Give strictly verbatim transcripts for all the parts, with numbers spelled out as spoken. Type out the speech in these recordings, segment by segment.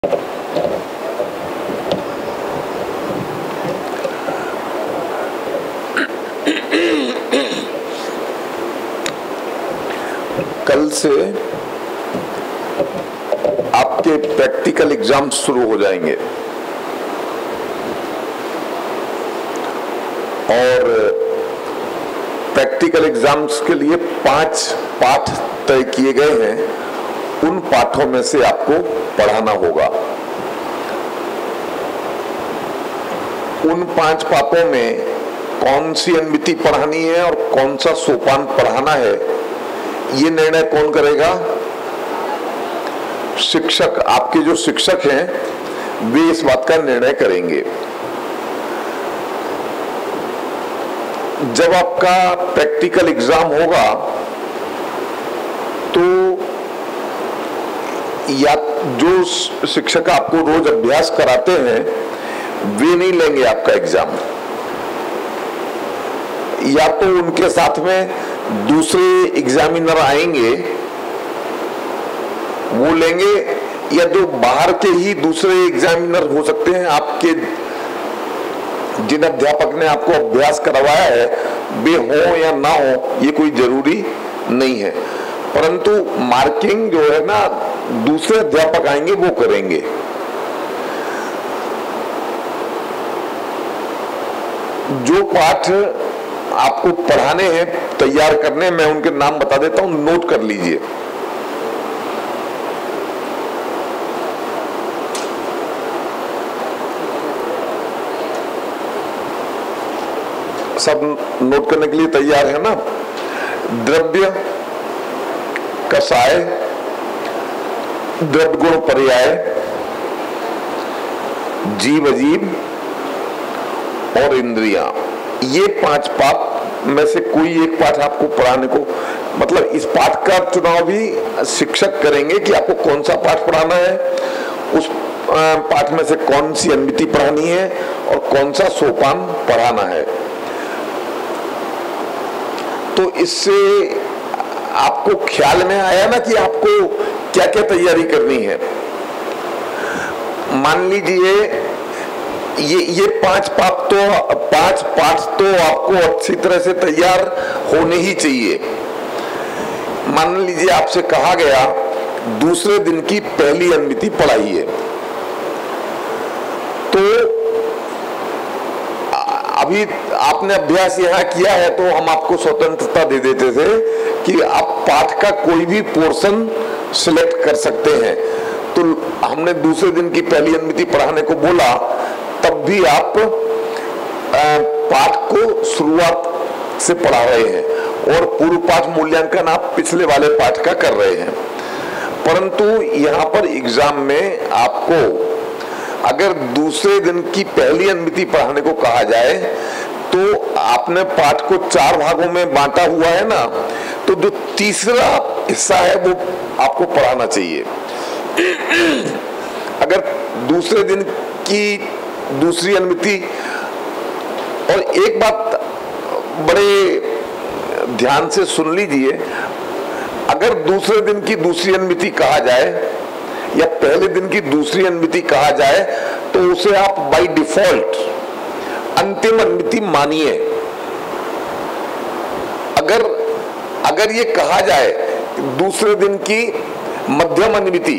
कल से आपके प्रैक्टिकल एग्जाम शुरू हो जाएंगे और प्रैक्टिकल एग्जाम्स के लिए पांच पाठ तय किए गए हैं। उन पाठों में से आपको पढ़ाना होगा। उन पांच पाठों में कौन सी अनुमिति पढ़ानी है और कौन सा सोपान पढ़ाना है, ये निर्णय कौन करेगा? शिक्षक, आपके जो शिक्षक हैं वे इस बात का निर्णय करेंगे। जब आपका प्रैक्टिकल एग्जाम होगा तो या जो शिक्षक आपको रोज अभ्यास कराते हैं वे नहीं लेंगे आपका एग्जाम, या तो उनके साथ में दूसरे एग्जामिनर आएंगे वो लेंगे, या जो बाहर के ही दूसरे एग्जामिनर हो सकते हैं, आपके जिन अध्यापक ने आपको अभ्यास करवाया है वे हो या ना हो ये कोई जरूरी नहीं है, परंतु मार्किंग जो है ना दूसरे अध्यापक आएंगे वो करेंगे। जो पाठ आपको पढ़ाने हैं, तैयार करने, मैं उनके नाम बता देता हूं, नोट कर लीजिए। सब नोट करने के लिए तैयार है ना? द्रव्य, कषाय, द्रव्य गुण पर्याय, जीव अजीव और इंद्रियां, ये पांच पाठ में से कोई एक पाठ आपको पढ़ाने को, मतलब इस पाठ का चुनाव भी शिक्षक करेंगे कि आपको कौन सा पाठ पढ़ाना है, उस पाठ में से कौन सी अनुमिति पढ़ानी है और कौन सा सोपान पढ़ाना है। तो इससे आपको ख्याल में आया ना कि आपको क्या क्या तैयारी करनी है। मान लीजिए ये ये पांच पाठ तो पांच पाठ तो आपको अच्छी तरह से तैयार होने ही चाहिए। मान लीजिए आपसे कहा गया दूसरे दिन की पहली अनुमिति पढ़ाइए, तो अभी आपने अभ्यास यहाँ किया है तो हम आपको स्वतंत्रता दे देते थे कि आप पाठ का कोई भी पोर्शन सिलेक्ट कर सकते हैं। तो हमने दूसरे दिन की पहली अनुमिति पढ़ाने को बोला, तब भी आप पाठ को शुरुआत से पढ़ा रहे हैं और पूर्व पाठ मूल्यांकन आप पिछले वाले पाठ का कर रहे हैं। परंतु यहाँ पर एग्जाम में आपको अगर दूसरे दिन की पहली अनुमिति पढ़ाने को कहा जाए तो आपने पाठ को चार भागों में बांटा हुआ है ना, तो जो तीसरा हिस्सा है वो आपको पढ़ाना चाहिए। अगर दूसरे दिन की दूसरी अनुमिति, और एक बात बड़े ध्यान से सुन लीजिए, अगर दूसरे दिन की दूसरी अनुमिति कहा जाए या पहले दिन की दूसरी अनुमिति कहा जाए तो उसे आप बाय डिफॉल्ट अंतिम अनुमिति मानिए। अगर अगर ये कहा जाए दूसरे दिन की मध्यम अनुमिति,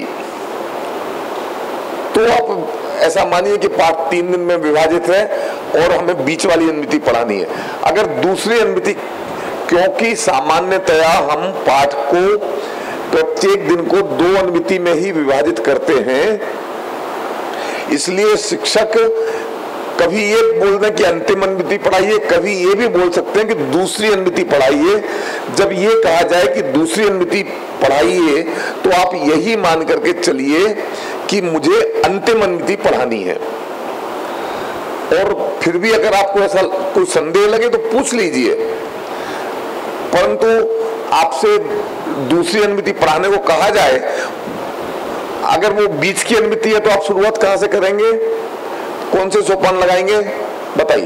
तो आप ऐसा मानिए कि पाठ तीन दिन में विभाजित है और हमें बीच वाली अनुमिति पढ़ानी है। अगर दूसरी अनुमिति, क्योंकि सामान्यतया हम पाठ को प्रत्येक दिन को दो अनुमिति में ही विभाजित करते हैं, इसलिए शिक्षक कभी ये बोल दें कि अंतिम अनुमिति पढ़ाइए, कभी ये भी बोल सकते हैं कि दूसरी अनुमिति पढ़ाइए। जब ये कहा जाए कि दूसरी अनुमिति पढ़ाइए तो आप यही मान करके चलिए कि मुझे अंतिम अनुमिति पढ़ानी है। और फिर भी अगर आपको ऐसा कोई संदेह लगे तो पूछ लीजिए, परंतु आपसे दूसरी अनुमिति पढ़ाने को कहा जाए, अगर वो बीच की अनुमिति है तो आप शुरुआत कहां से करेंगे, कौन से सोपान लगाएंगे, बताइए।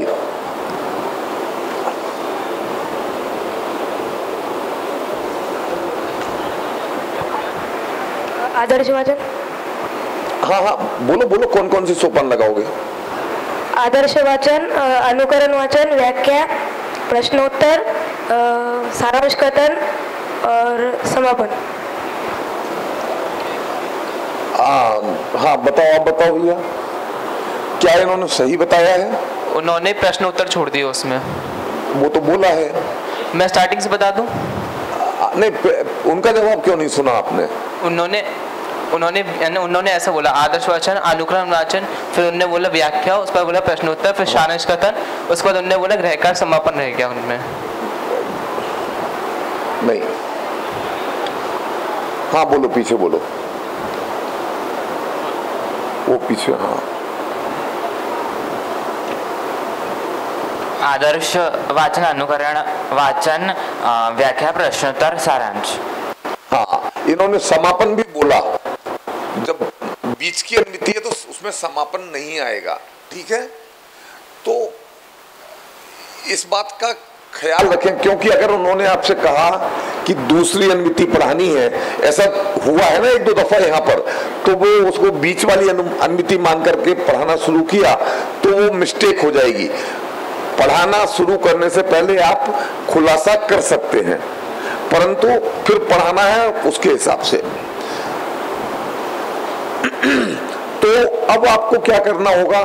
आदर्श वाचन। हाँ हाँ बोलो बोलो, कौन कौन से सोपान लगाओगे? आदर्श वाचन, अनुकरण वाचन, व्याख्या, प्रश्नोत्तर, सारांश कथन और समापन। हाँ बताओ, आप बताओ भैया, क्या इन्होंने सही बताया है? उन्होंने प्रश्न उत्तर छोड़ दिए उसमें। वो तो बोला है। मैं स्टार्टिंग से बता दूं? नहीं, उनका जवाब क्यों नहीं सुना आपने? उन्होंने उन्होंने उन्होंने ऐसा बोला, आदर्श वाचन, अनुक्रम वाचन, फिर उन्होंने बोला व्याख्या, उस पर बोला प्रश्नोत्तर, फिर सारांश कथन, उसके बाद उन्होंने बोला गृहकार समापन रह गया उनमें। नहीं, हाँ बोलो, पीछे बोलो, वो पीछे। हाँ, आदर्श वाचन, अनुकरण वाचन, व्याख्या, प्रश्नोत्तर, सारांश। हाँ, इन्होंने समापन भी बोला। जब बीच की अनुमिति है तो उसमें समापन नहीं आएगा, ठीक है? तो इस बात का ख्याल रखें, क्योंकि अगर उन्होंने आपसे कहा कि दूसरी अनुमिति पढ़ानी है, ऐसा हुआ है ना एक दो दफा यहाँ पर, तो वो उसको बीच वाली अनुमिति मान करके पढ़ाना शुरू किया तो वो मिस्टेक हो जाएगी। पढ़ाना शुरू करने से पहले आप खुलासा कर सकते हैं, परंतु फिर पढ़ाना है उसके हिसाब से। तो अब आपको क्या करना होगा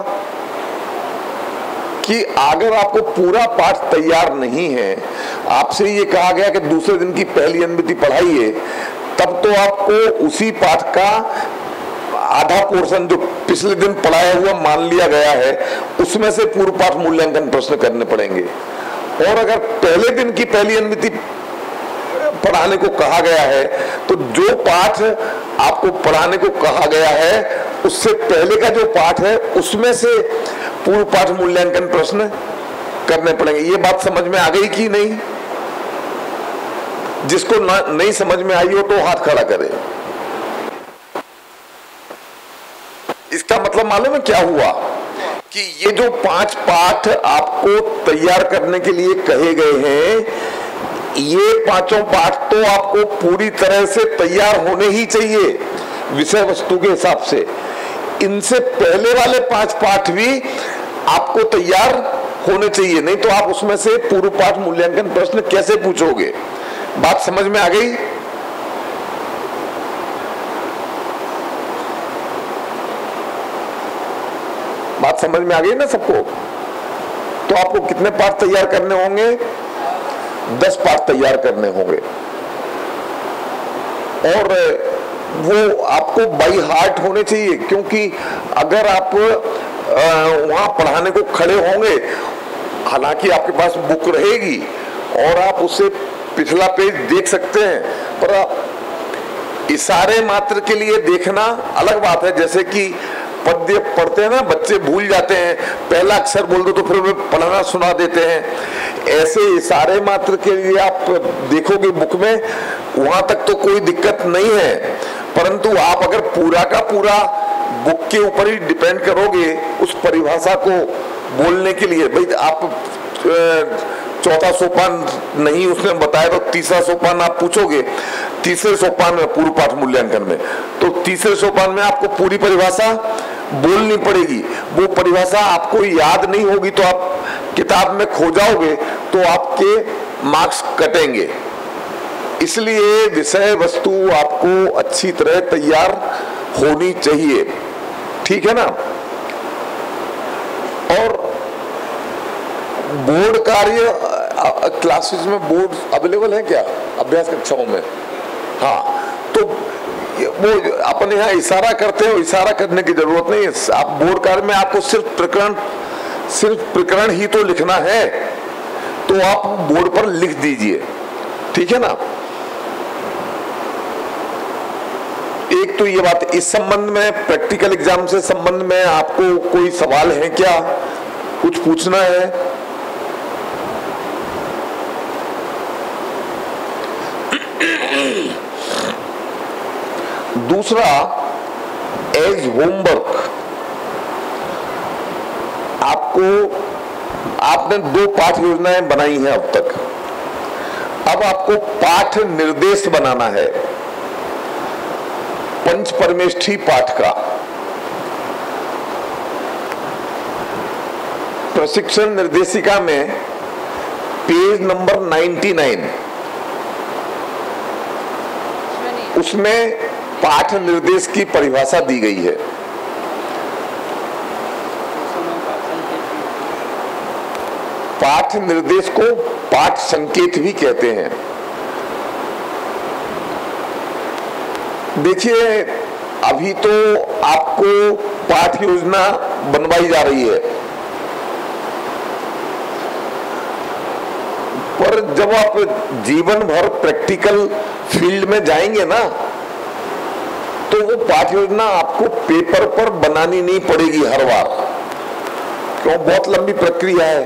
कि अगर आपको पूरा पाठ तैयार नहीं है, आपसे ये कहा गया कि दूसरे दिन की पहली अनुमिति पढ़ाइए, तब तो आपको उसी पाठ का आधा पोर्शन जो पिछले दिन पढ़ाया हुआ मान लिया गया है, उसमें से पूर्व पाठ मूल्यांकन प्रश्न करने पड़ेंगे। और अगर पहले दिन की पहली अनुमिति पढ़ाने को कहा गया है, तो जो पाठ आपको पढ़ाने को कहा गया है उससे पहले का जो पाठ है उसमें से पूर्व पाठ मूल्यांकन प्रश्न करने पड़ेंगे। ये बात समझ में आ गई कि नहीं? जिसको नहीं समझ में आई हो तो हाथ खड़ा करे। इसका मतलब मालूम है क्या हुआ कि ये जो पांच पाठ आपको तैयार करने के लिए कहे गए हैं, ये पांचों पाठ तो आपको पूरी तरह से तैयार होने ही चाहिए विषय वस्तु के हिसाब से। इनसे पहले वाले पांच पाठ भी आपको तैयार होने चाहिए, नहीं तो आप उसमें से पूर्व पाठ मूल्यांकन प्रश्न कैसे पूछोगे? बात समझ में आ गई? बात समझ में आ गई ना सबको? तो आपको कितने पाठ तैयार करने होंगे? दस पाठ तैयार करने होंगे, और वो आपको बाई हार्ट होने चाहिए, क्योंकि अगर आप वहां पढ़ाने को खड़े होंगे, हालांकि आपके पास बुक रहेगी और आप उससे पिछला पेज देख सकते हैं, पर इशारे मात्र के लिए देखना अलग बात है। जैसे कि पद्य पढ़ते हैं ना, बच्चे भूल जाते हैं, पहला अक्षर बोल दो तो फिर वे पढ़ना सुना देते हैं। ऐसे इशारे मात्र के लिए आप देखोगे बुक में, वहां तक तो कोई दिक्कत नहीं है, परंतु आप अगर पूरा का पूरा बुक के ऊपर ही डिपेंड करोगे उस परिभाषा को बोलने के लिए, भाई आप चौथा सोपान नहीं उसने बताया तो तीसरा सोपान आप पूछोगे, तीसरे सोपान में पूर्व पाठ मूल्यांकन में, तो तीसरे सोपान में आपको पूरी परिभाषा बोलनी पड़ेगी। वो परिभाषा आपको याद नहीं होगी तो आप किताब में खो जाओगे तो आपके मार्क्स कटेंगे। इसलिए विषय वस्तु आपको अच्छी तरह तैयार होनी चाहिए, ठीक है ना? और बोर्ड कार्य क्लासेस में बोर्ड अवेलेबल है क्या अभ्यास कक्षाओं में? हाँ, तो वो अपने यहाँ इशारा करते हैं, इशारा करने की जरूरत नहीं है। आप बोर्ड कार्य में आपको सिर्फ प्रकरण सिर्फ प्रकरण ही तो लिखना है, तो आप बोर्ड पर लिख दीजिए, ठीक है ना? एक तो ये बात, इस संबंध में प्रैक्टिकल एग्जाम से संबंध में आपको कोई सवाल है क्या? कुछ पूछना है? दूसरा, एज होमवर्क आपको आपने दो पाठ योजनाएं बनाई हैं अब तक, अब आपको पाठ निर्देश बनाना है पंच परमेष्ठी पाठ का। प्रशिक्षण निर्देशिका में पेज नंबर निन्यानवे, उसमें पाठ निर्देश की परिभाषा दी गई है। पाठ निर्देश को पाठ संकेत भी कहते हैं। देखिए, अभी तो आपको पाठ योजना बनवाई जा रही है, पर जब आप जीवन भर प्रैक्टिकल फील्ड में जाएंगे ना, तो वो पाठ योजना आपको पेपर पर बनानी नहीं पड़ेगी हर बार, क्यों? बहुत लंबी प्रक्रिया है।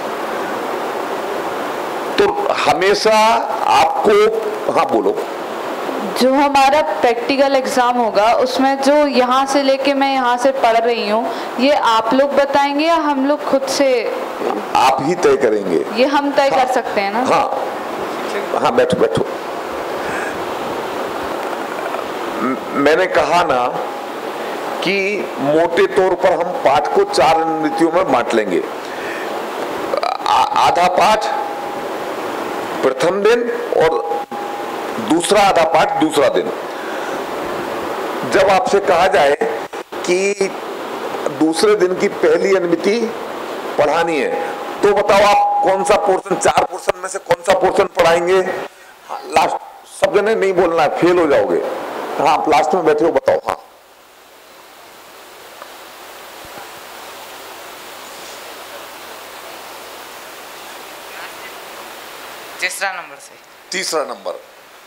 तो हमेशा आपको, हाँ बोलो। जो हमारा प्रैक्टिकल एग्जाम होगा उसमें जो यहाँ से लेके मैं यहाँ से पढ़ रही हूँ, ये आप लोग बताएंगे या हम लोग खुद से? आप ही तय करेंगे। ये हम तय हाँ, कर सकते हैं ना? हाँ हाँ, बैठो बैठो। मैंने कहा ना कि मोटे तौर पर हम पाठ को चार रणनीतियों में बांट लेंगे। आधा पाठ प्रथम दिन और दूसरा आधा पाठ दूसरा दिन। जब आपसे कहा जाए कि दूसरे दिन की पहली अनुमिति पढ़ानी है, तो बताओ आप कौन सा पोर्शन, चार पोर्शन में से कौन सा पोर्शन पढ़ाएंगे? लास्ट, सब जने नहीं बोलना है, फेल हो जाओगे। हाँ, आप लास्ट में बैठे हो, बताओ। हाँ, तीसरा नंबर से। तीसरा नंबर,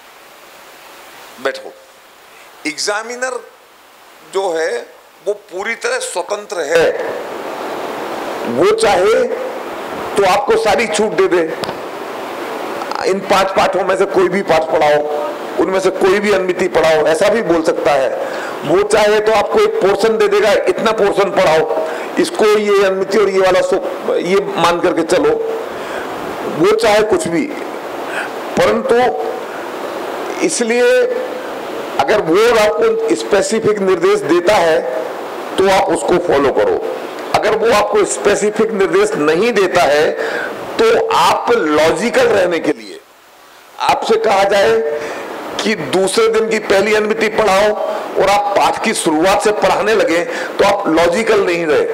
बैठो। एग्जामिनर जो है वो पूरी तरह स्वतंत्र है, वो चाहे तो आपको सारी छूट दे दे। इन पांच पाठों में से कोई भी पाठ पढ़ाओ, उनमें से कोई भी अनुमिति पढ़ाओ, ऐसा भी बोल सकता है। वो चाहे तो आपको एक पोर्शन दे देगा, इतना पोर्शन पढ़ाओ, इसको ये अनुमिति और ये वाला सो ये मान करके चलो। वो चाहे कुछ भी, परंतु इसलिए अगर वो आपको स्पेसिफिक निर्देश देता है तो आप उसको फॉलो करो। अगर वो आपको स्पेसिफिक निर्देश नहीं देता है तो आप लॉजिकल रहने के लिए, आपसे कहा जाए कि दूसरे दिन की पहली अनुमिति पढ़ाओ और आप पाठ की शुरुआत से पढ़ाने लगे, तो आप लॉजिकल नहीं रहे।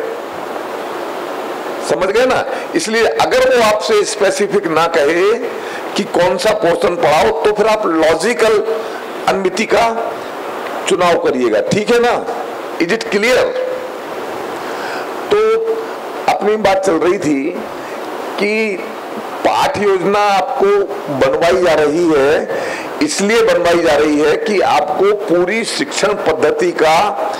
समझ गए ना? इसलिए अगर वो आपसे स्पेसिफिक ना कहे कि कौन सा पोर्शन पढ़ाओ, तो फिर आप लॉजिकल अनुमिति का चुनाव करिएगा। ठीक है ना? Is it clear? तो अपनी बात चल रही थी कि पाठ योजना आपको बनवाई जा रही है, इसलिए बनवाई जा रही है कि आपको पूरी शिक्षण पद्धति का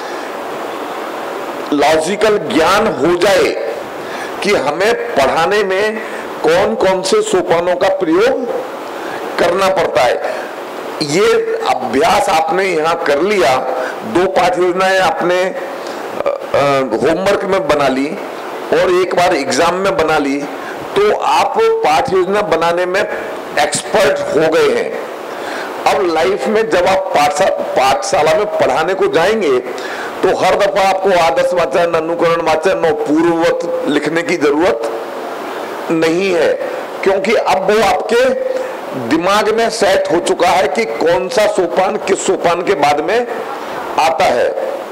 लॉजिकल ज्ञान हो जाए कि हमें पढ़ाने में कौन कौन से सोपानों का प्रयोग करना पड़ता है। ये अभ्यास आपने यहाँ कर लिया, दो पाठ योजनाएं आपने होमवर्क में बना ली और एक बार एग्जाम में बना ली, तो आप पाठ योजना बनाने में एक्सपर्ट हो गए हैं। अब लाइफ में जब आप पाठशाला में पढ़ाने को जाएंगे तो हर दफा आपको आदर्श वाचन, अनुकरण वाचन और पूर्ववत लिखने की जरूरत नहीं है, क्योंकि अब वो आपके दिमाग में सेट हो चुका है कि कौन सा सोपान किस सोपान के बाद में आता है।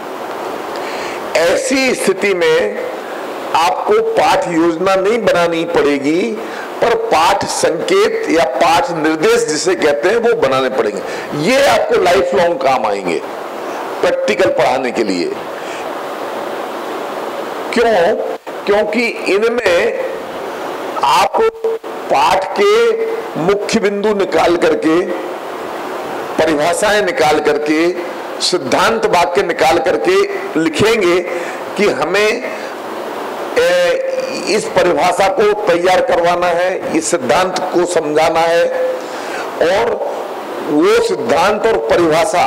ऐसी स्थिति में आपको पाठ योजना नहीं बनानी पड़ेगी, पर पाठ संकेत या पाठ निर्देश जिसे कहते हैं वो बनाने पड़ेंगे। ये आपको लाइफ लॉन्ग काम आएंगे प्रैक्टिकल पढ़ाने के लिए। क्यों? क्योंकि इनमें आप पाठ के मुख्य बिंदु निकाल करके, परिभाषाएं निकाल करके, सिद्धांत वाक्य निकाल करके लिखेंगे कि हमें इस परिभाषा को तैयार करवाना है, इस सिद्धांत को समझाना है, और वो सिद्धांत और परिभाषा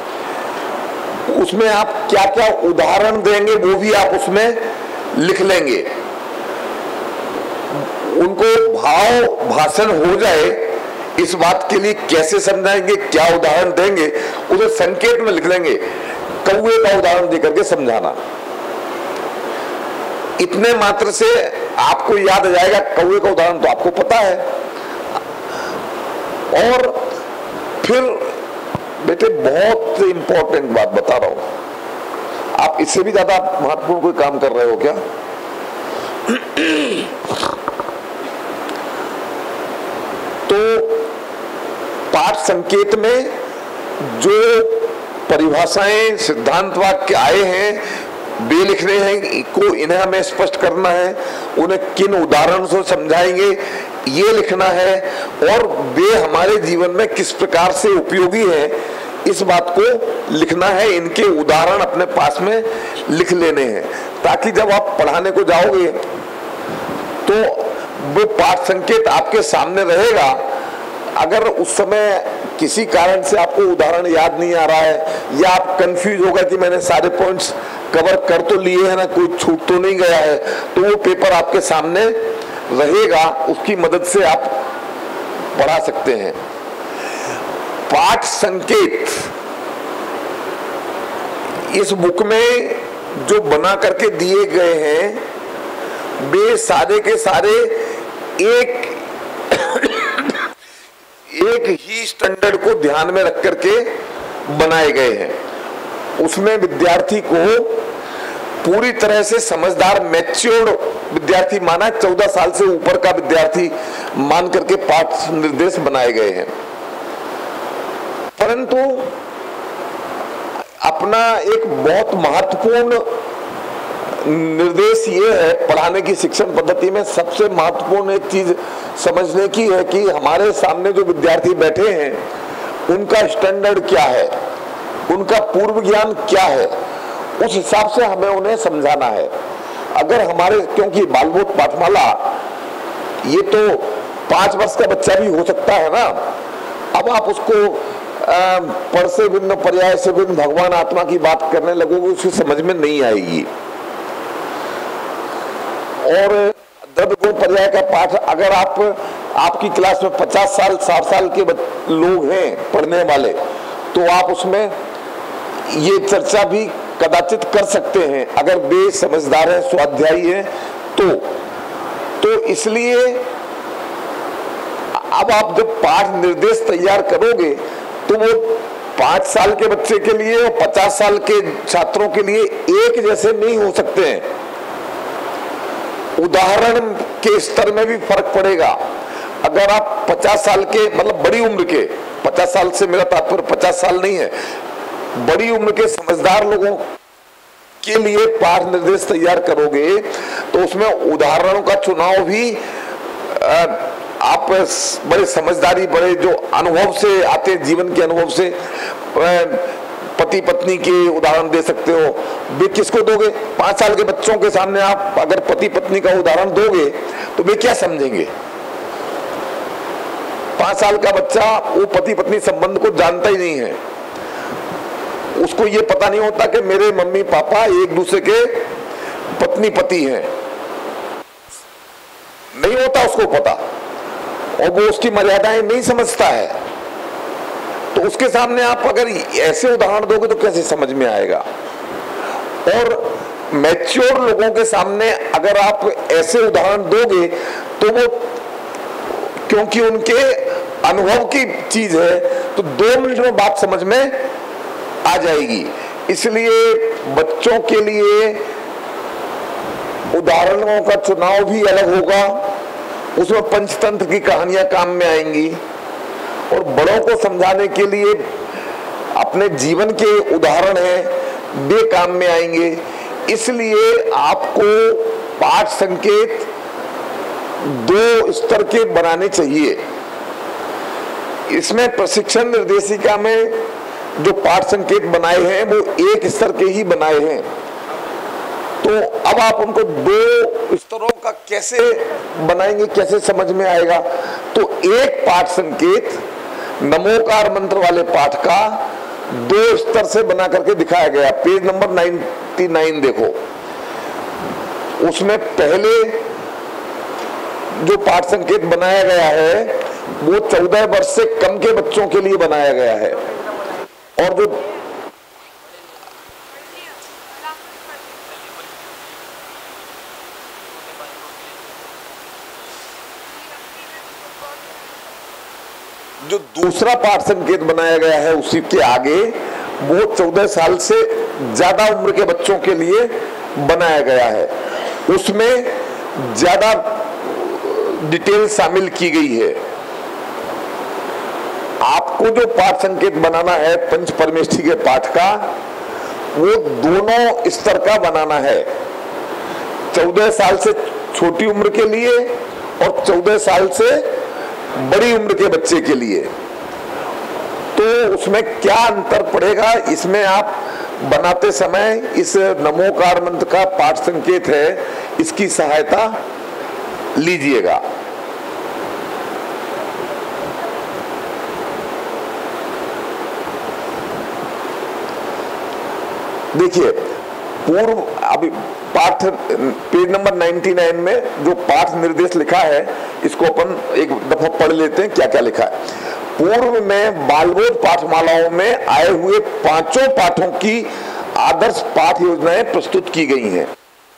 उसमें आप क्या क्या उदाहरण देंगे वो भी आप उसमें लिख लेंगे। उनको भाव भाषण हो जाए इस बात के लिए कैसे समझाएंगे, क्या उदाहरण देंगे, उसे संकेत में लिख लेंगे। कौवे का उदाहरण देकर के समझाना, इतने मात्र से आपको याद आ जाएगा। कौवे का उदाहरण तो आपको पता है। और फिर बेटे बहुत इंपॉर्टेंट बात बता रहा हूं, आप इससे भी ज्यादा महत्वपूर्ण कोई काम कर रहे हो क्या? तो पाठ संकेत में जो परिभाषाएं सिद्धांत वाक्य आए हैं वे लिखने हैं को, इन्हें हमें स्पष्ट करना है, उन्हें किन उदाहरण से समझाएंगे ये लिखना है, और वे हमारे जीवन में किस प्रकार से उपयोगी है इस बात को लिखना है। इनके उदाहरण अपने पास में लिख लेने हैं, ताकि जब आप पढ़ाने को जाओगे तो वो पाठ संकेत आपके सामने रहेगा। अगर उस समय किसी कारण से आपको उदाहरण याद नहीं आ रहा है, या आप कंफ्यूज होगा कि मैंने सारे पॉइंट्स कवर कर तो लिए हैं ना, कोई छूट तो नहीं गया है, तो वो पेपर आपके सामने रहेगा, उसकी मदद से आप पढ़ा सकते हैं। पाठ संकेत इस बुक में जो बना करके दिए गए हैं वे सारे के सारे एक एक ही स्टैंडर्ड को ध्यान में रख करके बनाए गए हैं। उसमें विद्यार्थी को पूरी तरह से समझदार मैच्योर्ड विद्यार्थी माना, चौदह साल से ऊपर का विद्यार्थी मान करके पाठ निर्देश बनाए गए हैं। परंतु अपना एक बहुत महत्वपूर्ण निर्देश ये है, पढ़ाने की शिक्षण पद्धति में सबसे महत्वपूर्ण एक चीज समझने की है कि हमारे सामने जो विद्यार्थी बैठे हैं उनका स्टैंडर्ड क्या है, उनका पूर्व ज्ञान क्या है, उस हिसाब से हमें उन्हें समझाना है। अगर हमारे, क्योंकि बालबोध पाठमाला ये तो पांच वर्ष का बच्चा भी हो सकता है ना, अब आप उसको पर से भिन्न पर्याय से भिन्न भगवान आत्मा की बात करने लगोगे, उसकी समझ में नहीं आएगी। और द्रव्य गुण पर्याय का पाठ अगर आप आपकी क्लास में पचास साल साठ साल के लोग हैं पढ़ने वाले, तो आप उसमें ये चर्चा भी कदाचित कर सकते हैं, अगर वे समझदार हैं, स्वाध्यायी हैं तो तो इसलिए अब आप जब पाठ निर्देश तैयार करोगे तो वो पांच साल के बच्चे के लिए और पचास साल के छात्रों के लिए एक जैसे नहीं हो सकते हैं। उदाहरण के स्तर में भी फर्क पड़ेगा। अगर आप पचास साल के, मतलब बड़ी उम्र के, पचास साल से मेरा तात्पर्य पचास साल नहीं है, बड़ी उम्र के समझदार लोगों के लिए पाठ निर्देश तैयार करोगे तो उसमें उदाहरणों का चुनाव भी आप बड़े समझदारी, बड़े जो अनुभव से आते, जीवन के अनुभव से, पति पत्नी के उदाहरण दे सकते हो। वे किसको दोगे? पांच साल के बच्चों के सामने आप अगर पति पत्नी का उदाहरण दोगे तो वे क्या समझेंगे? पांच साल का बच्चा वो पति पत्नी संबंध को जानता ही नहीं है, उसको ये पता नहीं होता कि मेरे मम्मी पापा एक दूसरे के पत्नी पति हैं, नहीं होता उसको पता, और वो उसकी मर्यादाएं नहीं समझता है। तो उसके सामने आप अगर ऐसे उदाहरण दोगे तो कैसे समझ में आएगा? और मैच्योर लोगों के सामने अगर आप ऐसे उदाहरण दोगे तो वो, क्योंकि उनके अनुभव की चीज है, तो दो मिनट में बात समझ में आ जाएगी। इसलिए बच्चों के लिए उदाहरणों का चुनाव भी अलग होगा, उसमें पंचतंत्र की कहानियां काम में आएंगी, और बड़ों को समझाने के लिए अपने जीवन के उदाहरण हैं वे काम में आएंगे। इसलिए आपको पाठ संकेत दो स्तर के बनाने चाहिए। इसमें प्रशिक्षण निर्देशिका में जो पाठ संकेत बनाए हैं वो एक स्तर के ही बनाए हैं। तो अब आप उनको दो स्तरों का कैसे बनाएंगे, कैसे समझ में आएगा? तो एक पाठ संकेत नमोकार मंत्र वाले पाठ का दो स्तर से बना करके दिखाया गया। पेज नंबर निन्यानवे देखो, उसमें पहले जो पाठ संकेत बनाया गया है वो चौदह वर्ष से कम के बच्चों के लिए बनाया गया है, और जो जो दूसरा पाठ संकेत बनाया गया है उसी के आगे वो चौदह साल से ज्यादा उम्र के बच्चों के लिए बनाया गया है। उसमें ज्यादा डिटेल शामिल की गई है। आपको जो पाठ संकेत बनाना है पंच परमेष्ठी के पाठ का, वो दोनों स्तर का बनाना है, चौदह साल से छोटी उम्र के लिए और चौदह साल से बड़ी उम्र के बच्चे के लिए। तो उसमें क्या अंतर पड़ेगा, इसमें आप बनाते समय इस नमोकार मंत्र का पाठ संकेत है, इसकी सहायता लीजिएगा। देखिए पूर्व अभी पाठ पेज नंबर निन्यानवे में जो पाठ निर्देश लिखा है इसको अपन एक दफा पढ़ लेते हैं क्या क्या लिखा है। पूर्व में बालबोध पाठमालाओं में आए हुए पांचों पाठों की आदर्श पाठ योजनाएं प्रस्तुत की गई हैं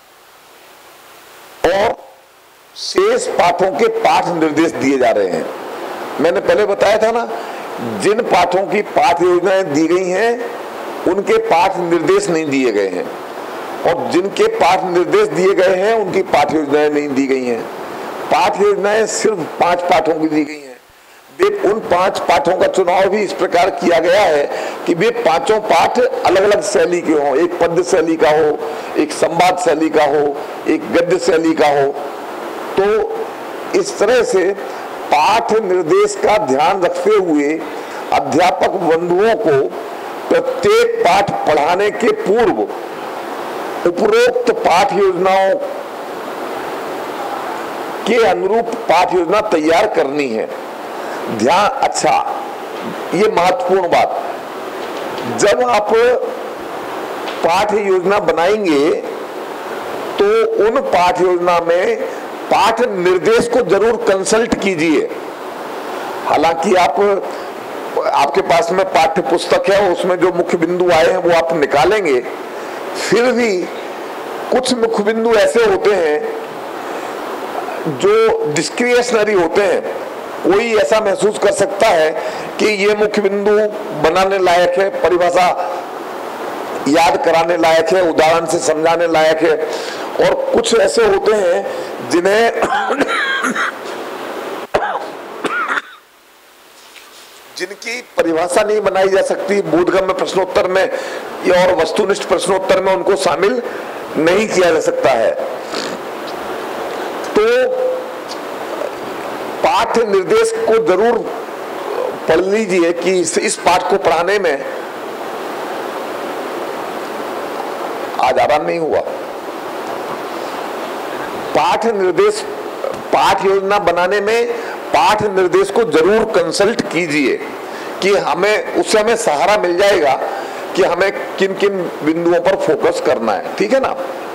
और शेष पाठों के पाठ निर्देश दिए जा रहे हैं। मैंने पहले बताया था ना, जिन पाठों की पाठ योजनाएं दी गई हैं उनके पाठ निर्देश नहीं दिए गए हैं और जिनके पाठ निर्देश दिए गए हैं उनकी पाठ योजनाएं नहीं दी गई हैं। पाठ योजनाएं सिर्फ पांच पाठों की दी गई हैं। उन पांच पाठों का चुनाव भी इस प्रकार किया गया है कि वे पांचों पाठ अलग अलग शैली के हों, एक पद्य शैली का हो, एक संवाद शैली का हो, एक गद्य शैली का हो। तो इस तरह से पाठ निर्देश का ध्यान रखते हुए अध्यापक बंधुओं को प्रत्येक पाठ पढ़ाने के पूर्व उपरोक्त पाठ योजनाओं के अनुरूप पाठ योजना तैयार करनी है। ध्यान, अच्छा ये महत्वपूर्ण बात, जब आप पाठ योजना बनाएंगे तो उन पाठ योजना में पाठ निर्देश को जरूर कंसल्ट कीजिए। हालांकि आप आपके पास में पाठ्य पुस्तक है, उसमें जो मुख्य बिंदु आए हैं वो आप निकालेंगे, फिर भी कुछ मुख्य बिंदु ऐसे होते हैं जो डिस्क्रिशनरी होते हैं। कोई ऐसा महसूस कर सकता है कि ये मुख्य बिंदु बनाने लायक है, परिभाषा याद कराने लायक है, उदाहरण से समझाने लायक है, और कुछ ऐसे होते हैं जिन्हें जिनकी परिभाषा नहीं बनाई जा सकती, बोधगम्य प्रश्नोत्तर में या और वस्तुनिष्ठ प्रश्नोत्तर में उनको शामिल नहीं किया जा सकता है। तो पाठ निर्देश को जरूर पढ़ लीजिए कि इस, इस पाठ को पढ़ाने में आज आराम नहीं हुआ। पाठ निर्देश पाठ योजना बनाने में पाठ निर्देश को जरूर कंसल्ट कीजिए कि हमें उससे हमें सहारा मिल जाएगा कि हमें किन किन बिंदुओं पर फोकस करना है। ठीक है ना।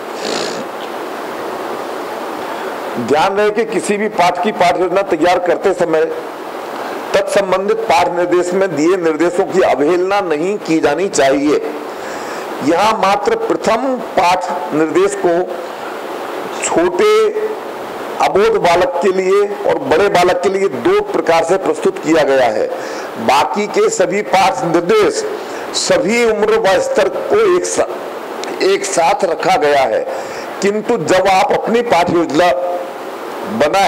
ध्यान रहे कि किसी भी पाठ की पाठ योजना तैयार करते समय तत्संबंधित पाठ निर्देश में दिए निर्देशों की अवहेलना नहीं की जानी चाहिए। यहाँ मात्र प्रथम पाठ निर्देश को छोटे अबोध बालक के लिए और बड़े बालक के लिए दो प्रकार से प्रस्तुत किया गया है। बाकी के सभी पाठ निर्देश सभी उम्र व स्तर को एक सा, एक साथ रखा गया है। किंतु जब आप अपनी पाठ योजना बनाए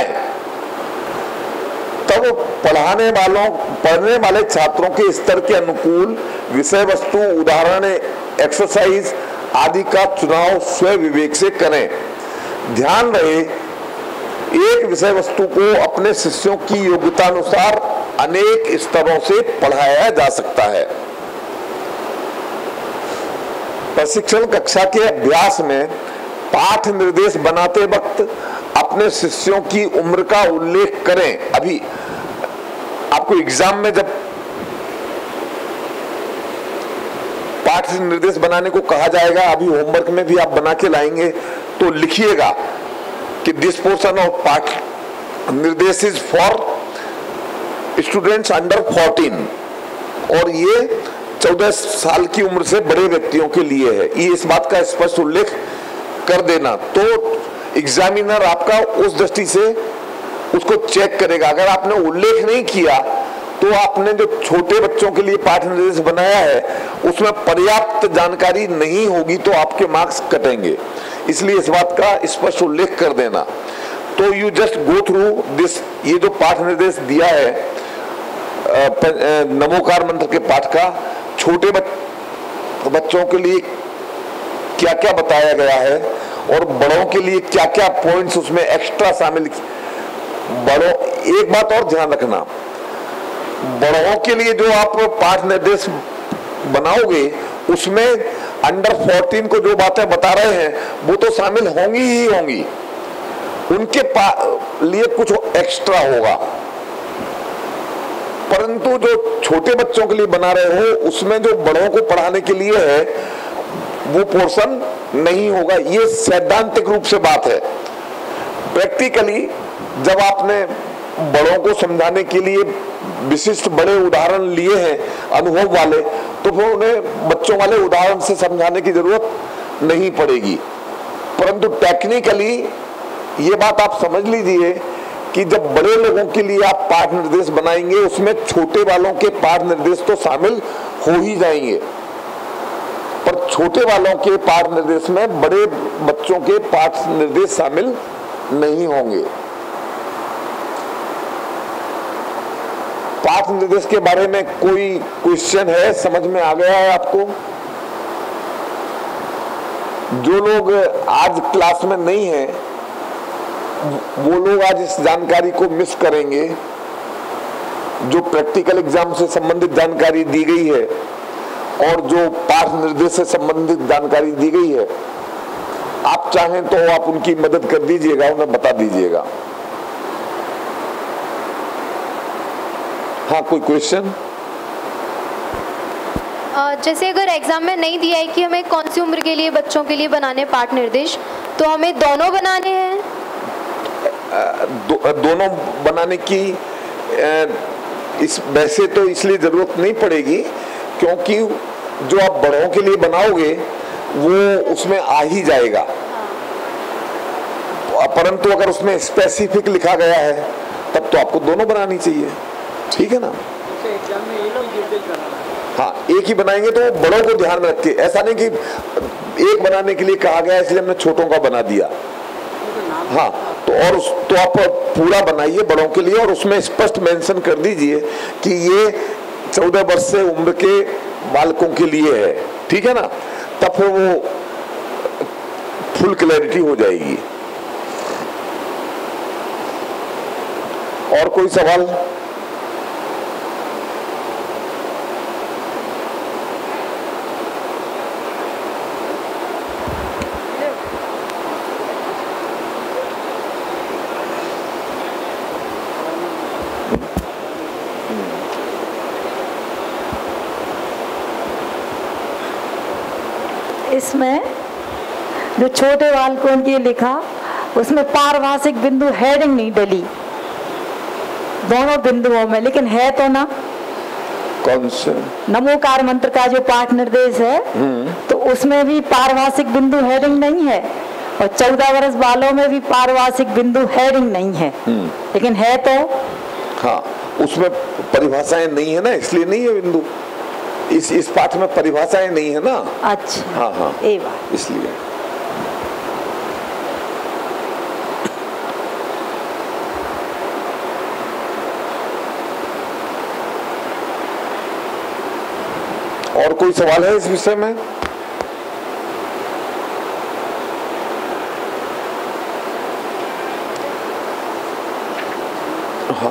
तब पढ़ाने वालों पढ़ने वाले छात्रों के स्तर के अनुकूल विषय वस्तु, उदाहरण, एक्सरसाइज आदि का चुनाव स्वयं विवेक से करें। ध्यान रहे एक विषय वस्तु को अपने शिष्यों की योग्यता अनुसार अनेक स्तरों से पढ़ाया जा सकता है। प्रशिक्षण कक्षा के अभ्यास में पाठ निर्देश बनाते वक्त अपने शिष्यों की उम्र का उल्लेख करें। अभी आपको एग्जाम में जब पाठ निर्देश बनाने को कहा जाएगा, अभी होमवर्क में भी आप बना के लाएंगे, तो लिखिएगा कि दिस पोर्शन ऑफ पाठ निर्देश is for students under fourteen, और ये चौदह साल की उम्र से बड़े व्यक्तियों के लिए है। ये इस बात का स्पष्ट उल्लेख कर देना, तो एग्जामिनर आपका उस दृष्टि से उसको चेक करेगा। अगर आपने उल्लेख नहीं किया तो आपने जो छोटे बच्चों के लिए पाठ निर्देश बनाया है उसमें पर्याप्त जानकारी नहीं होगी तो आपके मार्क्स कटेंगे, इसलिए इस बात का स्पष्ट उल्लेख कर देना। तो you just go through this, ये जो पाठ निर्देश दिया है नमोकार मंत्र के पाठ का, छोटे बच्चों के लिए क्या क्या बताया गया है और बड़ों के लिए क्या क्या पॉइंट्स उसमें एक्स्ट्रा शामिल। बड़ों, एक बात और ध्यान रखना, बड़ों के लिए जो आप पाठ निर्देश बनाओगे उसमें अंडर फोर्टीन को जो बातें बता रहे हैं वो तो शामिल होंगी ही होंगी, उनके लिए कुछ एक्स्ट्रा होगा, परंतु जो छोटे बच्चों के लिए बना रहे हो उसमें जो बड़ों को पढ़ाने के लिए है वो पोर्शन नहीं होगा। ये सैद्धांतिक रूप से बात है। प्रैक्टिकली जब आपने बड़ों को समझाने के लिए विशिष्ट बड़े उदाहरण लिए हैं अनुभव वाले, तो फिर उन्हें बच्चों वाले उदाहरण से समझाने की जरूरत नहीं पड़ेगी। परंतु टेक्निकली ये बात आप समझ लीजिए कि जब बड़े लोगों के लिए आप पाठ निर्देश बनाएंगे उसमें छोटे वालों के पाठ निर्देश तो शामिल हो ही जाएंगे, पर छोटे वालों के पाठ निर्देश में बड़े बच्चों के पाठ निर्देश शामिल नहीं होंगे। पाठ निर्देश के बारे में कोई क्वेश्चन है? समझ में आ गया है आपको? जो लोग आज क्लास में नहीं हैं वो लोग आज इस जानकारी को मिस करेंगे। जो प्रैक्टिकल एग्जाम से संबंधित जानकारी दी गई है और जो पाठ निर्देश से संबंधित जानकारी दी गई है, आप चाहें तो आप उनकी मदद कर दीजिएगा, उन्हें बता दीजिएगा। हाँ, कोई क्वेश्चन? जैसे अगर एग्जाम में नहीं दिया है कि हमें कौन सी उम्र के लिए बच्चों के लिए बनाने पाठ निर्देश, तो हमें दोनों बनाने हैं? दो, दोनों बनाने की इस वैसे तो इसलिए जरूरत नहीं पड़ेगी क्योंकि जो आप बड़ों के लिए बनाओगे वो उसमें आ ही जाएगा, परंतु अगर उसमें स्पेसिफिक लिखा गया है तब तो आपको दोनों बनानी चाहिए। ठीक है ना? हाँ, एक ही बनाएंगे तो बड़ों को ध्यान में रखते, ऐसा नहीं कि एक बनाने के लिए कहा गया इसलिए हमने छोटों का बना दिया। हाँ, तो और उस, तो आप पूरा बनाइए बड़ों के लिए और उसमें स्पष्ट मेंशन कर दीजिए कि ये चौदह वर्ष से उम्र के बालकों के लिए है। ठीक है ना? तब फिर वो फुल क्लैरिटी हो जाएगी। और कोई सवाल? इसमें जो छोटे बालकों के लिखा उसमें पारिभाषिक बिंदु हेडिंग नहीं डली दोनों बिंदुओं में, लेकिन है तो ना? कौन से? नमोकार मंत्र का जो पाठ निर्देश है तो उसमें भी पारिभाषिक बिंदु हेडिंग नहीं है और चौदह वर्ष वालों में भी पारिभाषिक बिंदु हेडिंग नहीं है, लेकिन है तो? हाँ, उसमें परिभाषाएं नहीं है ना, इसलिए नहीं है बिंदु। इस इस पाठ में परिभाषाएं नहीं है ना। अच्छा, हाँ हाँ, ये बात इसलिए। और कोई सवाल है इस विषय में? हाँ,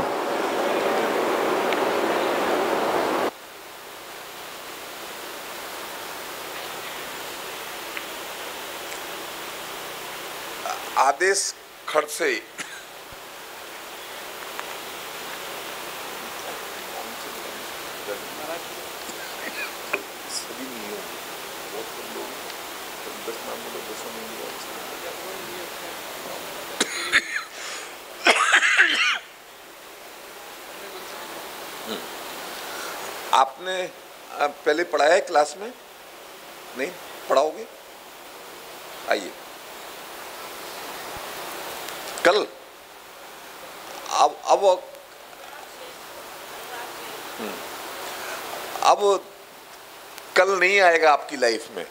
आदेश खड़से आपने पहले पढ़ाया है क्लास में? नहीं पढ़ाओगे? आइए कल। अब अब अब कल नहीं आएगा आपकी लाइफ में,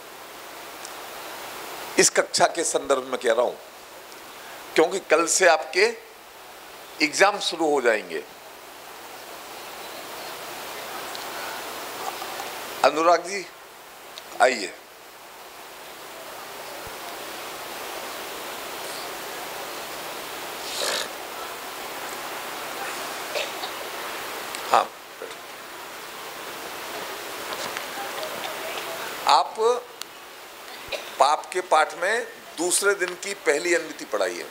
इस कक्षा के संदर्भ में कह रहा हूं, क्योंकि कल से आपके एग्जाम शुरू हो जाएंगे। अनुराग जी आइए। हाँ, आप पाप के पाठ में दूसरे दिन की पहली अनुमति पढ़ाइए।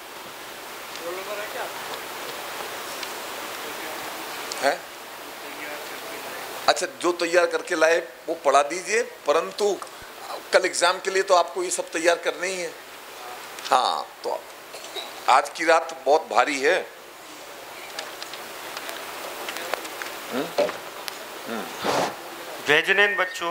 है? अच्छा, जो तैयार करके लाए वो पढ़ा दीजिए, परंतु कल एग्जाम के लिए तो आपको ये सब तैयार करना ही है। हाँ, तो आज की रात बहुत भारी है। जय जिनेंद्र बच्चों,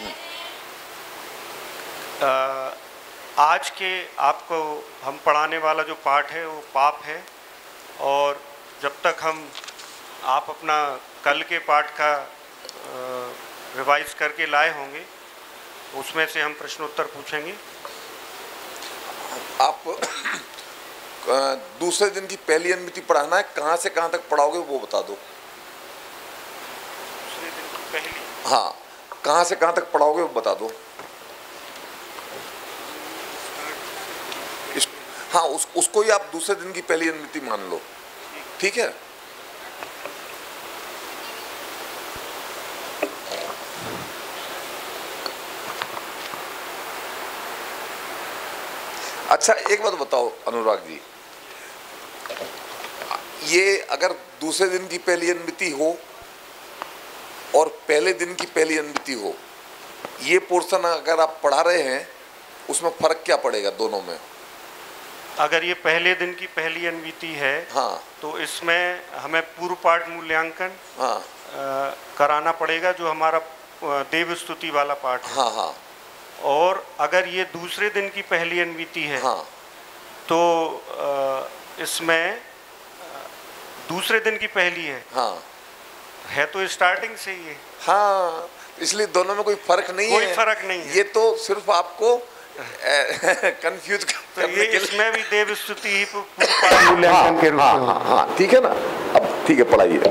आ, आज के आपको हम पढ़ाने वाला जो पाठ है वो पाप है, और जब तक हम आप अपना कल के पाठ का रिवाइज करके लाए होंगे, उसमें से हम प्रश्नोत्तर पूछेंगे। आप दूसरे दिन की पहली अनुमति पढ़ाना है, कहाँ से कहाँ तक पढ़ाओगे वो बता दो। दूसरे दिन की पहली, हाँ, कहाँ से कहाँ तक पढ़ाओगे वो बता दो। इस, हाँ, उस, उसको ही आप दूसरे दिन की पहली अनुमति मान लो, ठीक है। अच्छा, एक बात बताओ अनुराग जी, ये अगर दूसरे दिन की पहली अनुमति हो और पहले दिन की पहली अनुमति हो, ये पोर्शन अगर आप पढ़ा रहे हैं, उसमें फर्क क्या पड़ेगा दोनों में? अगर ये पहले दिन की पहली अनुमति है, हाँ, तो इसमें हमें पूर्व पाठ मूल्यांकन, हाँ, आ, कराना पड़ेगा, जो हमारा देव स्तुति वाला पाठ है। हाँ हाँ। और अगर ये दूसरे दिन की पहली अनुमति है, हाँ, तो आ, इसमें दूसरे दिन की पहली है, हाँ, है तो स्टार्टिंग से ही है। हाँ, इसलिए दोनों में कोई फर्क नहीं कोई है। कोई फर्क नहीं है, ये तो सिर्फ आपको कंफ्यूज तो करने ये के लिए। इसमें भी देव स्तुति ही मूल्यांकन के रूप हाँ, में। हाँ, हाँ, ठीक है ना। अब ठीक है, पढ़ाइए।